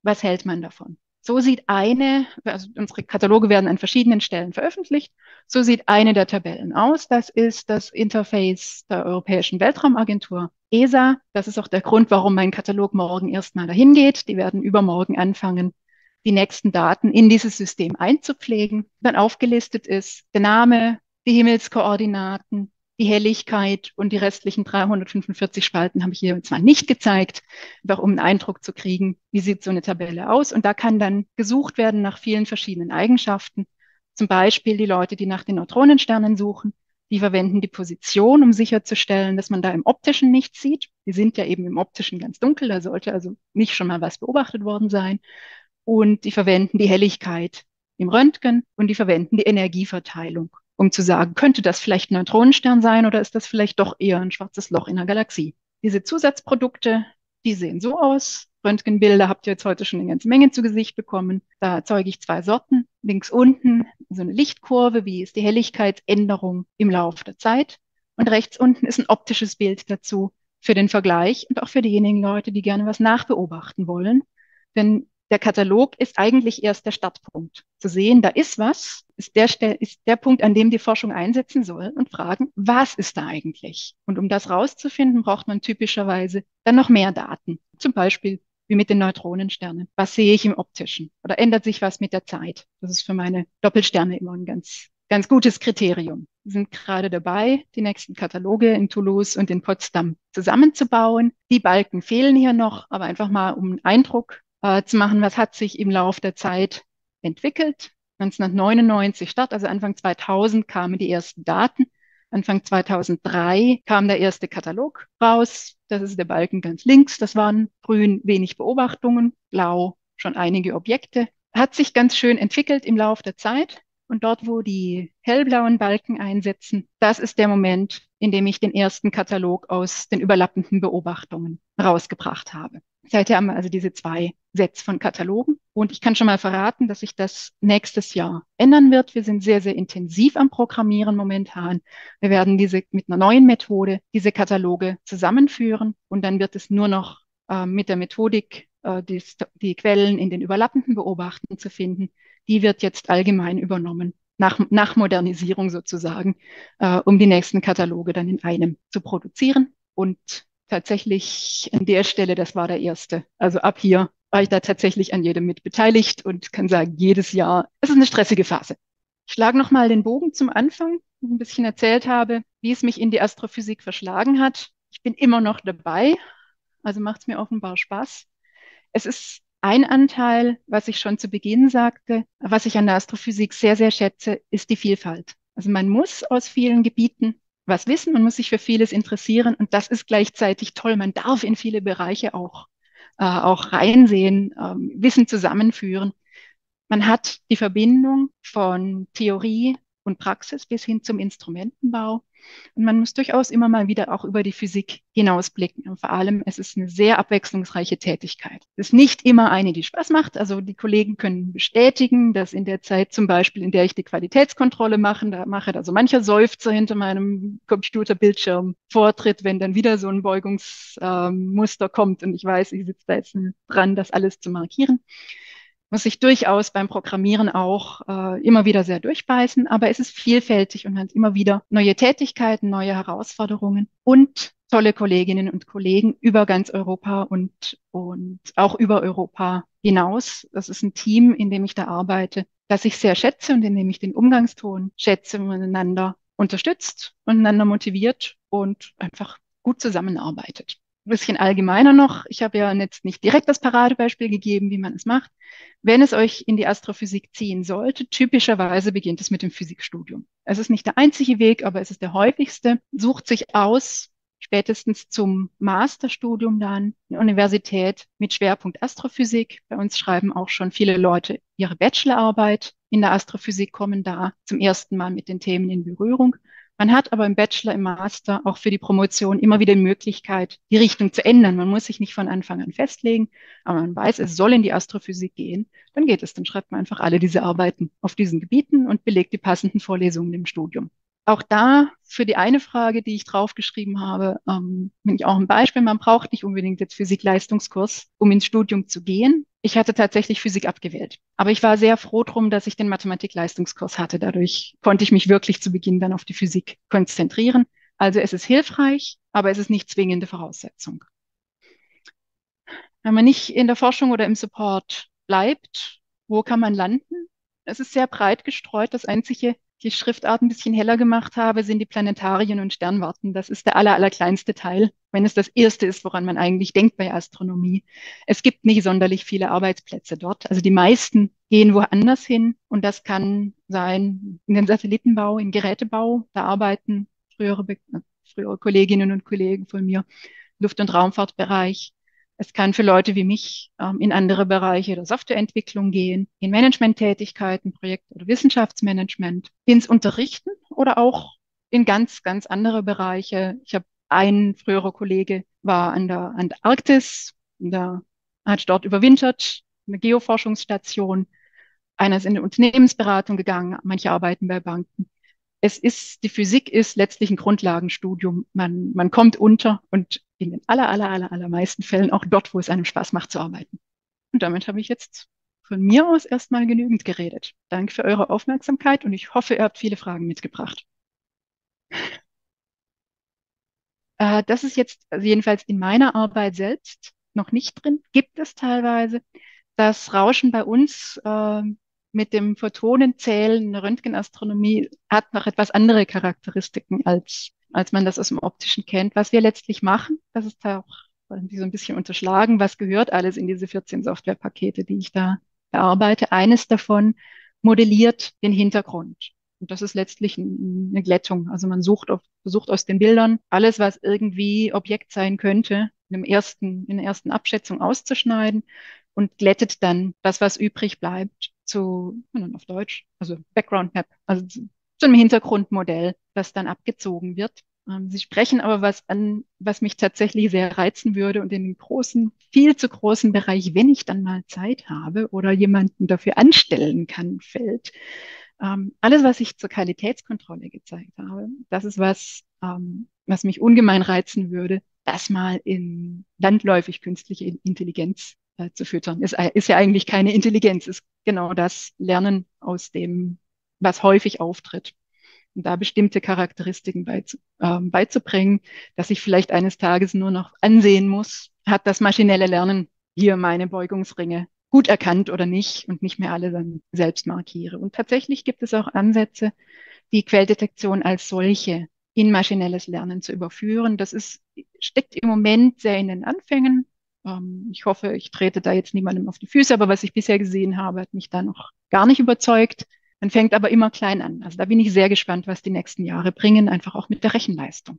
Speaker 2: was hält man davon? So sieht eine, also unsere Kataloge werden an verschiedenen Stellen veröffentlicht. So sieht eine der Tabellen aus. Das ist das Interface der Europäischen Weltraumagentur E S A. Das ist auch der Grund, warum mein Katalog morgen erstmal dahin geht. Die werden übermorgen anfangen, die nächsten Daten in dieses System einzupflegen. Dann aufgelistet ist der Name, die Himmelskoordinaten, die Helligkeit und die restlichen dreihundertfünfundvierzig Spalten habe ich hier zwar nicht gezeigt, einfach um einen Eindruck zu kriegen, wie sieht so eine Tabelle aus. Und da kann dann gesucht werden nach vielen verschiedenen Eigenschaften. Zum Beispiel die Leute, die nach den Neutronensternen suchen, die verwenden die Position, um sicherzustellen, dass man da im Optischen nichts sieht. Die sind ja eben im Optischen ganz dunkel, da sollte also nicht schon mal was beobachtet worden sein. Und die verwenden die Helligkeit im Röntgen und die verwenden die Energieverteilung, um zu sagen, könnte das vielleicht ein Neutronenstern sein oder ist das vielleicht doch eher ein schwarzes Loch in der Galaxie? Diese Zusatzprodukte, die sehen so aus. Röntgenbilder habt ihr jetzt heute schon eine ganze Menge zu Gesicht bekommen. Da erzeuge ich zwei Sorten. Links unten so eine Lichtkurve, wie ist die Helligkeitsänderung im Laufe der Zeit. Und rechts unten ist ein optisches Bild dazu für den Vergleich und auch für diejenigen Leute, die gerne was nachbeobachten wollen. Denn der Katalog ist eigentlich erst der Startpunkt. Zu sehen, da ist was, ist der, ist der Punkt, an dem die Forschung einsetzen soll und fragen, was ist da eigentlich? Und um das rauszufinden, braucht man typischerweise dann noch mehr Daten. Zum Beispiel wie mit den Neutronensternen. Was sehe ich im Optischen? Oder ändert sich was mit der Zeit? Das ist für meine Doppelsterne immer ein ganz, ganz gutes Kriterium. Wir sind gerade dabei, die nächsten Kataloge in Toulouse und in Potsdam zusammenzubauen. Die Balken fehlen hier noch, aber einfach mal um einen Eindruck äh, zu machen, was hat sich im Laufe der Zeit entwickelt. neunzehnhundertneunundneunzig Start, also Anfang zweitausend kamen die ersten Daten. Anfang zweitausenddrei kam der erste Katalog raus. Das ist der Balken ganz links. Das waren grün wenig Beobachtungen, blau schon einige Objekte. Hat sich ganz schön entwickelt im Laufe der Zeit. Und dort, wo die hellblauen Balken einsetzen, das ist der Moment, in dem ich den ersten Katalog aus den überlappenden Beobachtungen rausgebracht habe. Seither haben wir also diese zwei Sets von Katalogen. Und ich kann schon mal verraten, dass sich das nächstes Jahr ändern wird. Wir sind sehr, sehr intensiv am Programmieren momentan. Wir werden diese mit einer neuen Methode diese Kataloge zusammenführen. Und dann wird es nur noch äh, mit der Methodik, äh, die, die Quellen in den überlappenden Beobachten zu finden. Die wird jetzt allgemein übernommen, nach, nach Modernisierung sozusagen, äh, um die nächsten Kataloge dann in einem zu produzieren. Und tatsächlich an der Stelle, das war der erste. Also ab hier war ich da tatsächlich an jedem mit beteiligt und kann sagen, jedes Jahr, es ist eine stressige Phase. Ich schlage nochmal den Bogen zum Anfang, wo ich ein bisschen erzählt habe, wie es mich in die Astrophysik verschlagen hat. Ich bin immer noch dabei, also macht es mir offenbar Spaß. Es ist ein Anteil, was ich schon zu Beginn sagte, was ich an der Astrophysik sehr, sehr schätze, ist die Vielfalt. Also man muss aus vielen Gebieten was wissen, man muss sich für vieles interessieren und das ist gleichzeitig toll. Man darf in viele Bereiche auch, äh, auch reinsehen, ähm, Wissen zusammenführen. Man hat die Verbindung von Theorie und Praxis bis hin zum Instrumentenbau. Und man muss durchaus immer mal wieder auch über die Physik hinausblicken. Und vor allem, es ist eine sehr abwechslungsreiche Tätigkeit. Es ist nicht immer eine, die Spaß macht. Also die Kollegen können bestätigen, dass in der Zeit zum Beispiel, in der ich die Qualitätskontrolle mache, da mache also mancher Seufzer hinter meinem Computerbildschirm vortritt, wenn dann wieder so ein Beugungsmuster ähm, kommt und ich weiß, ich sitze da jetzt dran, das alles zu markieren. Muss sich durchaus beim Programmieren auch äh, immer wieder sehr durchbeißen, aber es ist vielfältig und man hat immer wieder neue Tätigkeiten, neue Herausforderungen und tolle Kolleginnen und Kollegen über ganz Europa und, und auch über Europa hinaus. Das ist ein Team, in dem ich da arbeite, das ich sehr schätze und in dem ich den Umgangston schätze, wenn man einander unterstützt und einander motiviert und einfach gut zusammenarbeitet. Ein bisschen allgemeiner noch. Ich habe ja jetzt nicht direkt das Paradebeispiel gegeben, wie man es macht. Wenn es euch in die Astrophysik ziehen sollte, typischerweise beginnt es mit dem Physikstudium. Es ist nicht der einzige Weg, aber es ist der häufigste. Sucht sich aus, spätestens zum Masterstudium dann, eine Universität mit Schwerpunkt Astrophysik. Bei uns schreiben auch schon viele Leute ihre Bachelorarbeit in der Astrophysik, kommen da zum ersten Mal mit den Themen in Berührung. Man hat aber im Bachelor, im Master auch für die Promotion immer wieder die Möglichkeit, die Richtung zu ändern. Man muss sich nicht von Anfang an festlegen, aber man weiß, es soll in die Astrophysik gehen. Dann geht es, dann schreibt man einfach alle diese Arbeiten auf diesen Gebieten und belegt die passenden Vorlesungen im Studium. auch da für die eine Frage, die ich draufgeschrieben habe, ähm, bin ich auch ein Beispiel. Man braucht nicht unbedingt jetzt Physik-Leistungskurs, um ins Studium zu gehen. Ich hatte tatsächlich Physik abgewählt. Aber ich war sehr froh drum, dass ich den Mathematik-Leistungskurs hatte. Dadurch konnte ich mich wirklich zu Beginn dann auf die Physik konzentrieren. Also es ist hilfreich, aber es ist nicht zwingende Voraussetzung. Wenn man nicht in der Forschung oder im Support bleibt, wo kann man landen? Es ist sehr breit gestreut. Das einzige, die Schriftart ein bisschen heller gemacht habe, sind die Planetarien und Sternwarten. Das ist der aller, allerkleinste Teil, wenn es das erste ist, woran man eigentlich denkt bei Astronomie. Es gibt nicht sonderlich viele Arbeitsplätze dort. Also die meisten gehen woanders hin und das kann sein in den Satellitenbau, im Gerätebau. Da arbeiten frühere, Be frühere Kolleginnen und Kollegen von mir, Luft- und Raumfahrtbereich. Es kann für Leute wie mich ähm, in andere Bereiche der Softwareentwicklung gehen, in Managementtätigkeiten, Projekt- oder Wissenschaftsmanagement, ins Unterrichten oder auch in ganz, ganz andere Bereiche. Ich habe ein früherer Kollege war an der Antarktis, da hat dort überwintert, eine Geoforschungsstation. Einer ist in die Unternehmensberatung gegangen, manche arbeiten bei Banken. Es ist, die Physik ist letztlich ein Grundlagenstudium. Man, man kommt unter und in den aller, aller, aller, allermeisten Fällen auch dort, wo es einem Spaß macht zu arbeiten. Und damit habe ich jetzt von mir aus erstmal genügend geredet. Danke für eure Aufmerksamkeit und ich hoffe, ihr habt viele Fragen mitgebracht. Äh, das ist jetzt also jedenfalls in meiner Arbeit selbst noch nicht drin, gibt es teilweise. Das Rauschen bei uns äh, mit dem Photonenzählen in der Röntgenastronomie hat noch etwas andere Charakteristiken, als, als man das aus dem Optischen kennt. Was wir letztlich machen, das ist da auch irgendwie so ein bisschen unterschlagen, was gehört alles in diese vierzehn Softwarepakete, die ich da bearbeite. Eines davon modelliert den Hintergrund. Und das ist letztlich ein- eine Glättung. Also man sucht, auf, versucht aus den Bildern alles, was irgendwie Objekt sein könnte, in, dem ersten, in der ersten Abschätzung auszuschneiden und glättet dann das, was übrig bleibt, zu, und dann auf Deutsch, also Background Map, also zu, zu einem Hintergrundmodell, das dann abgezogen wird. Ähm, Sie sprechen aber was an, was mich tatsächlich sehr reizen würde und in den großen, viel zu großen Bereich, wenn ich dann mal Zeit habe oder jemanden dafür anstellen kann, fällt. Ähm, alles, was ich zur Qualitätskontrolle gezeigt habe, das ist was, ähm, was mich ungemein reizen würde, das mal in landläufig künstliche Intelligenz äh, zu füttern. Ist, ist ja eigentlich keine Intelligenz, ist genau das Lernen aus dem, was häufig auftritt. Und da bestimmte Charakteristiken beizu, ähm, beizubringen, dass ich vielleicht eines Tages nur noch ansehen muss, hat das maschinelle Lernen hier meine Beugungsringe gut erkannt oder nicht und nicht mehr alle dann selbst markiere. Und tatsächlich gibt es auch Ansätze, die Quelldetektion als solche in maschinelles Lernen zu überführen. Das ist, steckt im Moment sehr in den Anfängen. Ähm, ich hoffe, ich trete da jetzt niemandem auf die Füße, aber was ich bisher gesehen habe, hat mich da noch gar nicht überzeugt. Man fängt aber immer klein an. Also da bin ich sehr gespannt, was die nächsten Jahre bringen, einfach auch mit der Rechenleistung.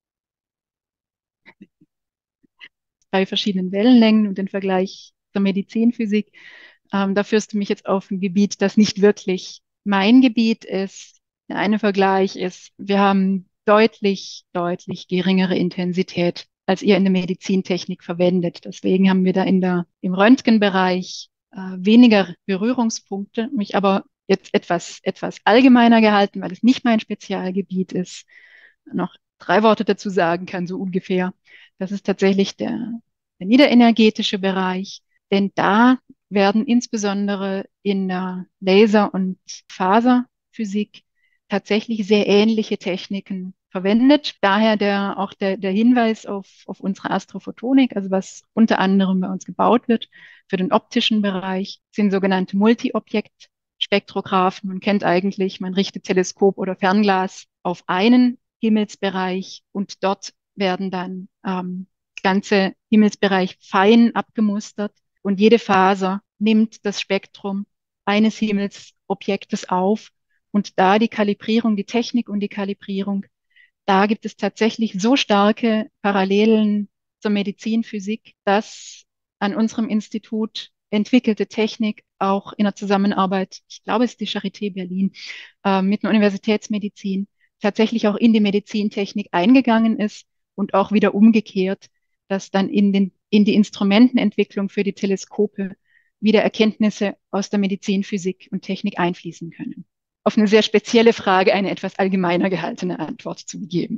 Speaker 2: Bei verschiedenen Wellenlängen und den Vergleich zur Medizinphysik. Ähm, da führst du mich jetzt auf ein Gebiet, das nicht wirklich mein Gebiet ist. Der eine Vergleich ist, wir haben deutlich, deutlich geringere Intensität, als ihr in der Medizintechnik verwendet. Deswegen haben wir da in der, im Röntgenbereich äh, weniger Berührungspunkte, mich aber jetzt etwas, etwas allgemeiner gehalten, weil es nicht mein Spezialgebiet ist, noch drei Worte dazu sagen kann, so ungefähr. Das ist tatsächlich der, der niederenergetische Bereich, denn da werden insbesondere in der Laser- und Faserphysik tatsächlich sehr ähnliche Techniken verwendet. Daher der, auch der, der Hinweis auf, auf unsere Astrophotonik, also was unter anderem bei uns gebaut wird für den optischen Bereich, sind sogenannte Multi-Objekt-Spektrographen. Man kennt eigentlich, man richtet Teleskop oder Fernglas auf einen Himmelsbereich und dort werden dann ähm, ganze Himmelsbereich fein abgemustert und jede Faser nimmt das Spektrum eines Himmelsobjektes auf und da die Kalibrierung, die Technik und die Kalibrierung, da gibt es tatsächlich so starke Parallelen zur Medizinphysik, dass an unserem Institut entwickelte Technik auch in der Zusammenarbeit, ich glaube, es ist die Charité Berlin, äh, mit der Universitätsmedizin tatsächlich auch in die Medizintechnik eingegangen ist und auch wieder umgekehrt, dass dann in den, in die Instrumentenentwicklung für die Teleskope wieder Erkenntnisse aus der Medizinphysik und Technik einfließen können. auf eine sehr spezielle Frage eine etwas allgemeiner gehaltene Antwort zu geben.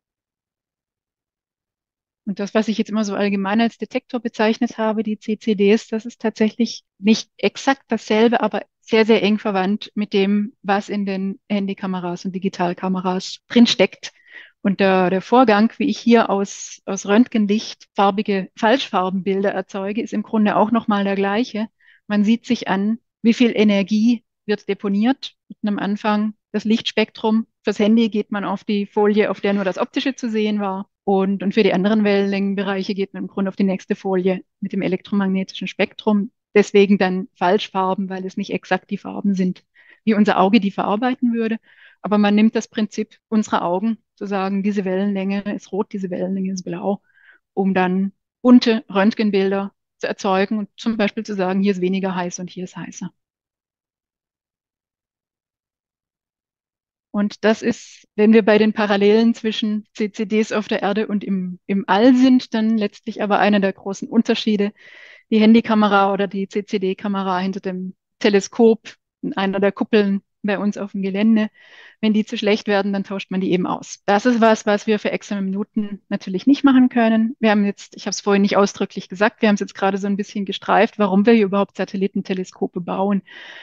Speaker 2: Und das, was ich jetzt immer so allgemein als Detektor bezeichnet habe, die C C Ds, das ist tatsächlich nicht exakt dasselbe, aber sehr, sehr eng verwandt mit dem, was in den Handykameras und Digitalkameras drin steckt. Und der, der Vorgang, wie ich hier aus, aus Röntgenlicht farbige Falschfarbenbilder erzeuge, ist im Grunde auch nochmal der gleiche. Man sieht sich an, wie viel Energie wird deponiert. Und am Anfang das Lichtspektrum. Fürs Handy geht man auf die Folie, auf der nur das Optische zu sehen war. Und, und für die anderen Wellenlängenbereiche geht man im Grunde auf die nächste Folie mit dem elektromagnetischen Spektrum. Deswegen dann Falschfarben, weil es nicht exakt die Farben sind, wie unser Auge die verarbeiten würde. Aber man nimmt das Prinzip unserer Augen, zu sagen, diese Wellenlänge ist rot, diese Wellenlänge ist blau, um dann bunte Röntgenbilder zu erzeugen und zum Beispiel zu sagen, hier ist weniger heiß und hier ist heißer. Und das ist, wenn wir bei den Parallelen zwischen C C Ds auf der Erde und im, im All sind, dann letztlich aber einer der großen Unterschiede. Die Handykamera oder die C C D-Kamera hinter dem Teleskop in einer der Kuppeln bei uns auf dem Gelände. Wenn die zu schlecht werden, dann tauscht man die eben aus. Das ist was, was wir für Examen Newton natürlich nicht machen können. Wir haben jetzt, ich habe es vorhin nicht ausdrücklich gesagt, wir haben es jetzt gerade so ein bisschen gestreift, warum wir hier überhaupt Satellitenteleskope bauen.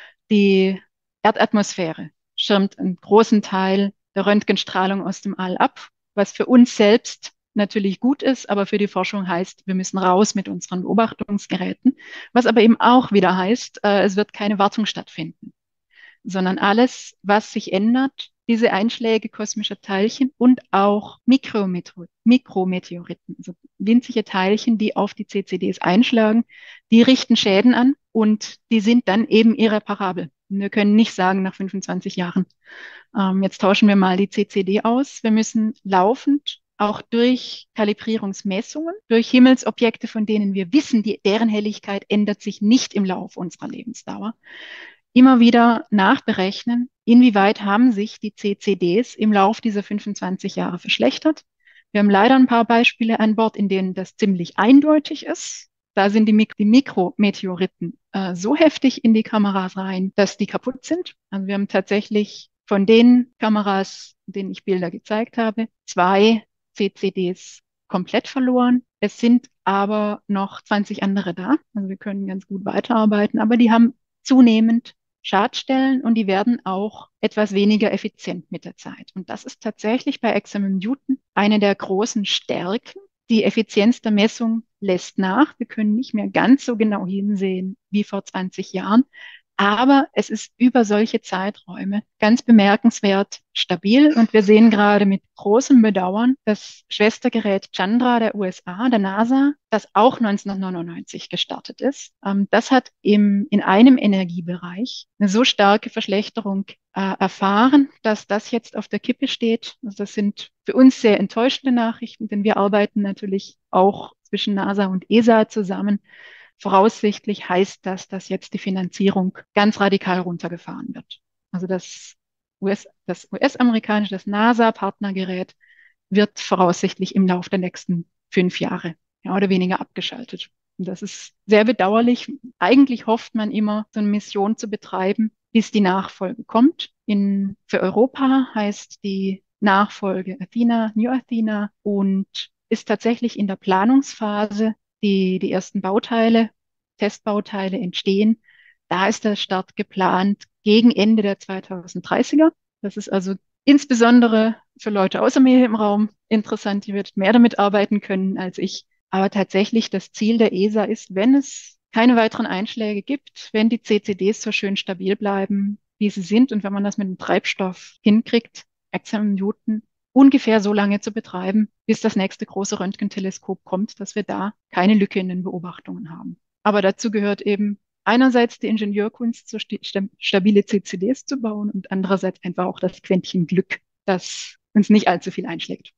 Speaker 2: Die Erdatmosphäre schirmt einen großen Teil der Röntgenstrahlung aus dem All ab, was für uns selbst natürlich gut ist, aber für die Forschung heißt, wir müssen raus mit unseren Beobachtungsgeräten, was aber eben auch wieder heißt, äh, es wird keine Wartung stattfinden, sondern alles, was sich ändert, diese Einschläge kosmischer Teilchen und auch Mikrometro Mikrometeoriten, also winzige Teilchen, die auf die C C Ds einschlagen, die richten Schäden an und die sind dann eben irreparabel. Wir können nicht sagen, nach fünfundzwanzig Jahren, ähm, jetzt tauschen wir mal die C C D aus. Wir müssen laufend auch durch Kalibrierungsmessungen, durch Himmelsobjekte, von denen wir wissen, die, deren Helligkeit ändert sich nicht im Lauf unserer Lebensdauer, immer wieder nachberechnen, inwieweit haben sich die C C Ds im Lauf dieser fünfundzwanzig Jahre verschlechtert. Wir haben leider ein paar Beispiele an Bord, in denen das ziemlich eindeutig ist. Da sind die, Mik die Mikrometeoriten äh, so heftig in die Kameras rein, dass die kaputt sind. Also wir haben tatsächlich von den Kameras, denen ich Bilder gezeigt habe, zwei C C Ds komplett verloren. Es sind aber noch zwanzig andere da. Also wir können ganz gut weiterarbeiten, aber die haben zunehmend Schadstellen und die werden auch etwas weniger effizient mit der Zeit. Und das ist tatsächlich bei Examen Newton eine der großen Stärken. Die Effizienz der Messung lässt nach. Wir können nicht mehr ganz so genau hinsehen wie vor zwanzig Jahren. Aber es ist über solche Zeiträume ganz bemerkenswert stabil. Und wir sehen gerade mit großem Bedauern das Schwestergerät Chandra der U S A, der NASA, das auch neunzehnhundertneunundneunzig gestartet ist. Ähm, das hat im, in einem Energiebereich eine so starke Verschlechterung äh, erfahren, dass das jetzt auf der Kippe steht. Also das sind für uns sehr enttäuschende Nachrichten, denn wir arbeiten natürlich auch zwischen NASA und E S A zusammen. Voraussichtlich heißt das, dass jetzt die Finanzierung ganz radikal runtergefahren wird. Also das U S, das U S-amerikanische, das NASA-Partnergerät wird voraussichtlich im Laufe der nächsten fünf Jahre mehr oder weniger abgeschaltet. Und das ist sehr bedauerlich. Eigentlich hofft man immer, so eine Mission zu betreiben, bis die Nachfolge kommt. In, für Europa heißt die Nachfolge Athena, New Athena und ist tatsächlich in der Planungsphase. Die, die ersten Bauteile, Testbauteile entstehen. Da ist der Start geplant gegen Ende der zweitausenddreißiger. Das ist also insbesondere für Leute außer mir im Raum interessant. Die wird mehr damit arbeiten können als ich. Aber tatsächlich das Ziel der E S A ist, wenn es keine weiteren Einschläge gibt, wenn die C C Ds so schön stabil bleiben, wie sie sind und wenn man das mit dem Treibstoff hinkriegt, Examen Newton, ungefähr so lange zu betreiben, bis das nächste große Röntgenteleskop kommt, dass wir da keine Lücke in den Beobachtungen haben. Aber dazu gehört eben einerseits die Ingenieurkunst, so stabile C C Ds zu bauen und andererseits einfach auch das Quäntchen Glück, das uns nicht allzu viel einschlägt.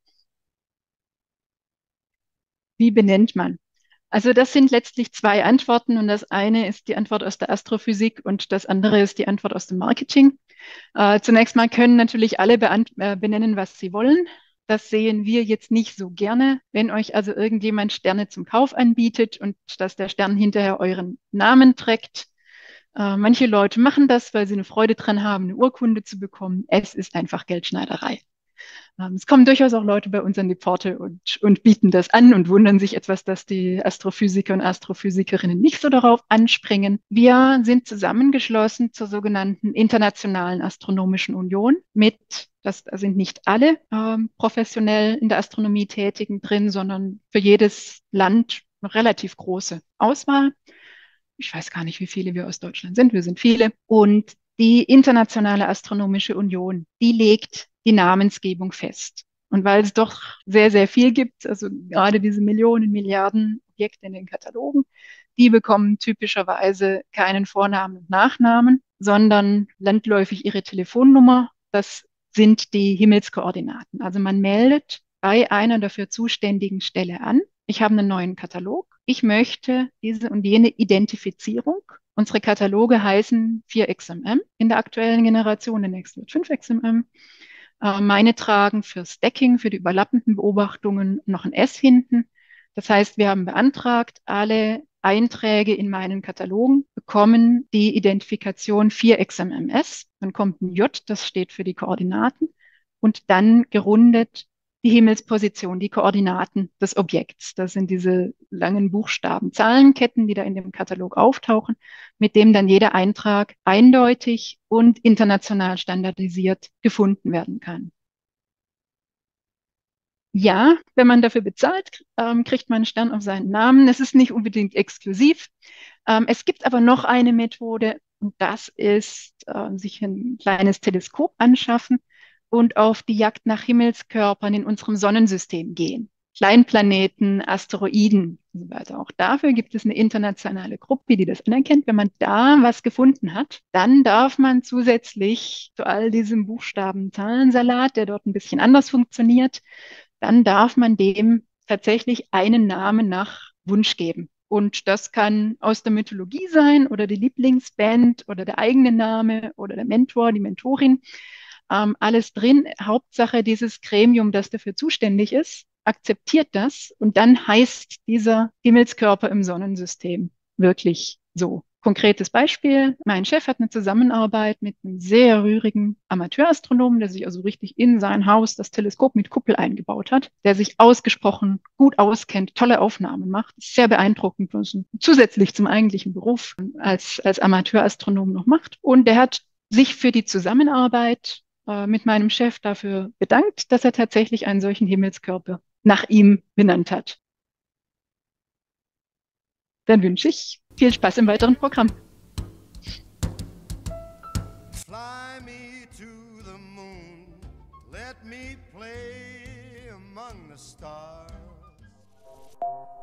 Speaker 2: Wie benennt man? Also das sind letztlich zwei Antworten und das eine ist die Antwort aus der Astrophysik und das andere ist die Antwort aus dem Marketing. Äh, zunächst mal können natürlich alle äh, benennen, was sie wollen. Das sehen wir jetzt nicht so gerne. Wenn euch also irgendjemand Sterne zum Kauf anbietet und dass der Stern hinterher euren Namen trägt, Äh, manche Leute machen das, weil sie eine Freude dran haben, eine Urkunde zu bekommen. Es ist einfach Geldschneiderei. Ähm, es kommen durchaus auch Leute bei uns an die Pforte und, und bieten das an und wundern sich etwas, dass die Astrophysiker und Astrophysikerinnen nicht so darauf anspringen. Wir sind zusammengeschlossen zur sogenannten Internationalen Astronomischen Union mit, das, da sind nicht alle ähm, professionell in der Astronomie Tätigen drin, sondern für jedes Land eine relativ große Auswahl. Ich weiß gar nicht, wie viele wir aus Deutschland sind. Wir sind viele. Und die Internationale Astronomische Union, die legt die Namensgebung fest. Und weil es doch sehr, sehr viel gibt, also gerade diese Millionen, Milliarden Objekte in den Katalogen, die bekommen typischerweise keinen Vornamen und Nachnamen, sondern landläufig ihre Telefonnummer. Das sind die Himmelskoordinaten. Also man meldet bei einer dafür zuständigen Stelle an. Ich habe einen neuen Katalog. Ich möchte diese und jene Identifizierung. Unsere Kataloge heißen vier X M M in der aktuellen Generation, der nächste wird fünf X M M. Äh, meine tragen für Stacking, für die überlappenden Beobachtungen noch ein S hinten. Das heißt, wir haben beantragt, alle Einträge in meinen Katalogen bekommen die Identifikation vier X M M S. Dann kommt ein J, das steht für die Koordinaten. Und dann gerundet die Himmelsposition, die Koordinaten des Objekts. Das sind diese langen Buchstaben, Zahlenketten, die da in dem Katalog auftauchen, mit dem dann jeder Eintrag eindeutig und international standardisiert gefunden werden kann. Ja, wenn man dafür bezahlt, ähm, kriegt man einen Stern auf seinen Namen. Es ist nicht unbedingt exklusiv. Ähm, es gibt aber noch eine Methode, und das ist, äh, sich ein kleines Teleskop anschaffen und auf die Jagd nach Himmelskörpern in unserem Sonnensystem gehen. Kleinplaneten, Asteroiden und so weiter. Auch dafür gibt es eine internationale Gruppe, die das anerkennt. Wenn man da was gefunden hat, dann darf man zusätzlich zu all diesem Buchstaben-Zahlensalat, der dort ein bisschen anders funktioniert, dann darf man dem tatsächlich einen Namen nach Wunsch geben. Und das kann aus der Mythologie sein oder die Lieblingsband oder der eigene Name oder der Mentor, die Mentorin. Ähm, alles drin. Hauptsache, dieses Gremium, das dafür zuständig ist, akzeptiert das und dann heißt dieser Himmelskörper im Sonnensystem wirklich so. Konkretes Beispiel, mein Chef hat eine Zusammenarbeit mit einem sehr rührigen Amateurastronomen, der sich also richtig in sein Haus das Teleskop mit Kuppel eingebaut hat, der sich ausgesprochen gut auskennt, tolle Aufnahmen macht. Sehr beeindruckend, was er zusätzlich zum eigentlichen Beruf als, als Amateurastronom noch macht. Und der hat sich für die Zusammenarbeit äh, mit meinem Chef dafür bedankt, dass er tatsächlich einen solchen Himmelskörper nach ihm benannt hat. Dann wünsche ich viel Spaß im weiteren Programm. Fly me to the moon, let me play among the stars.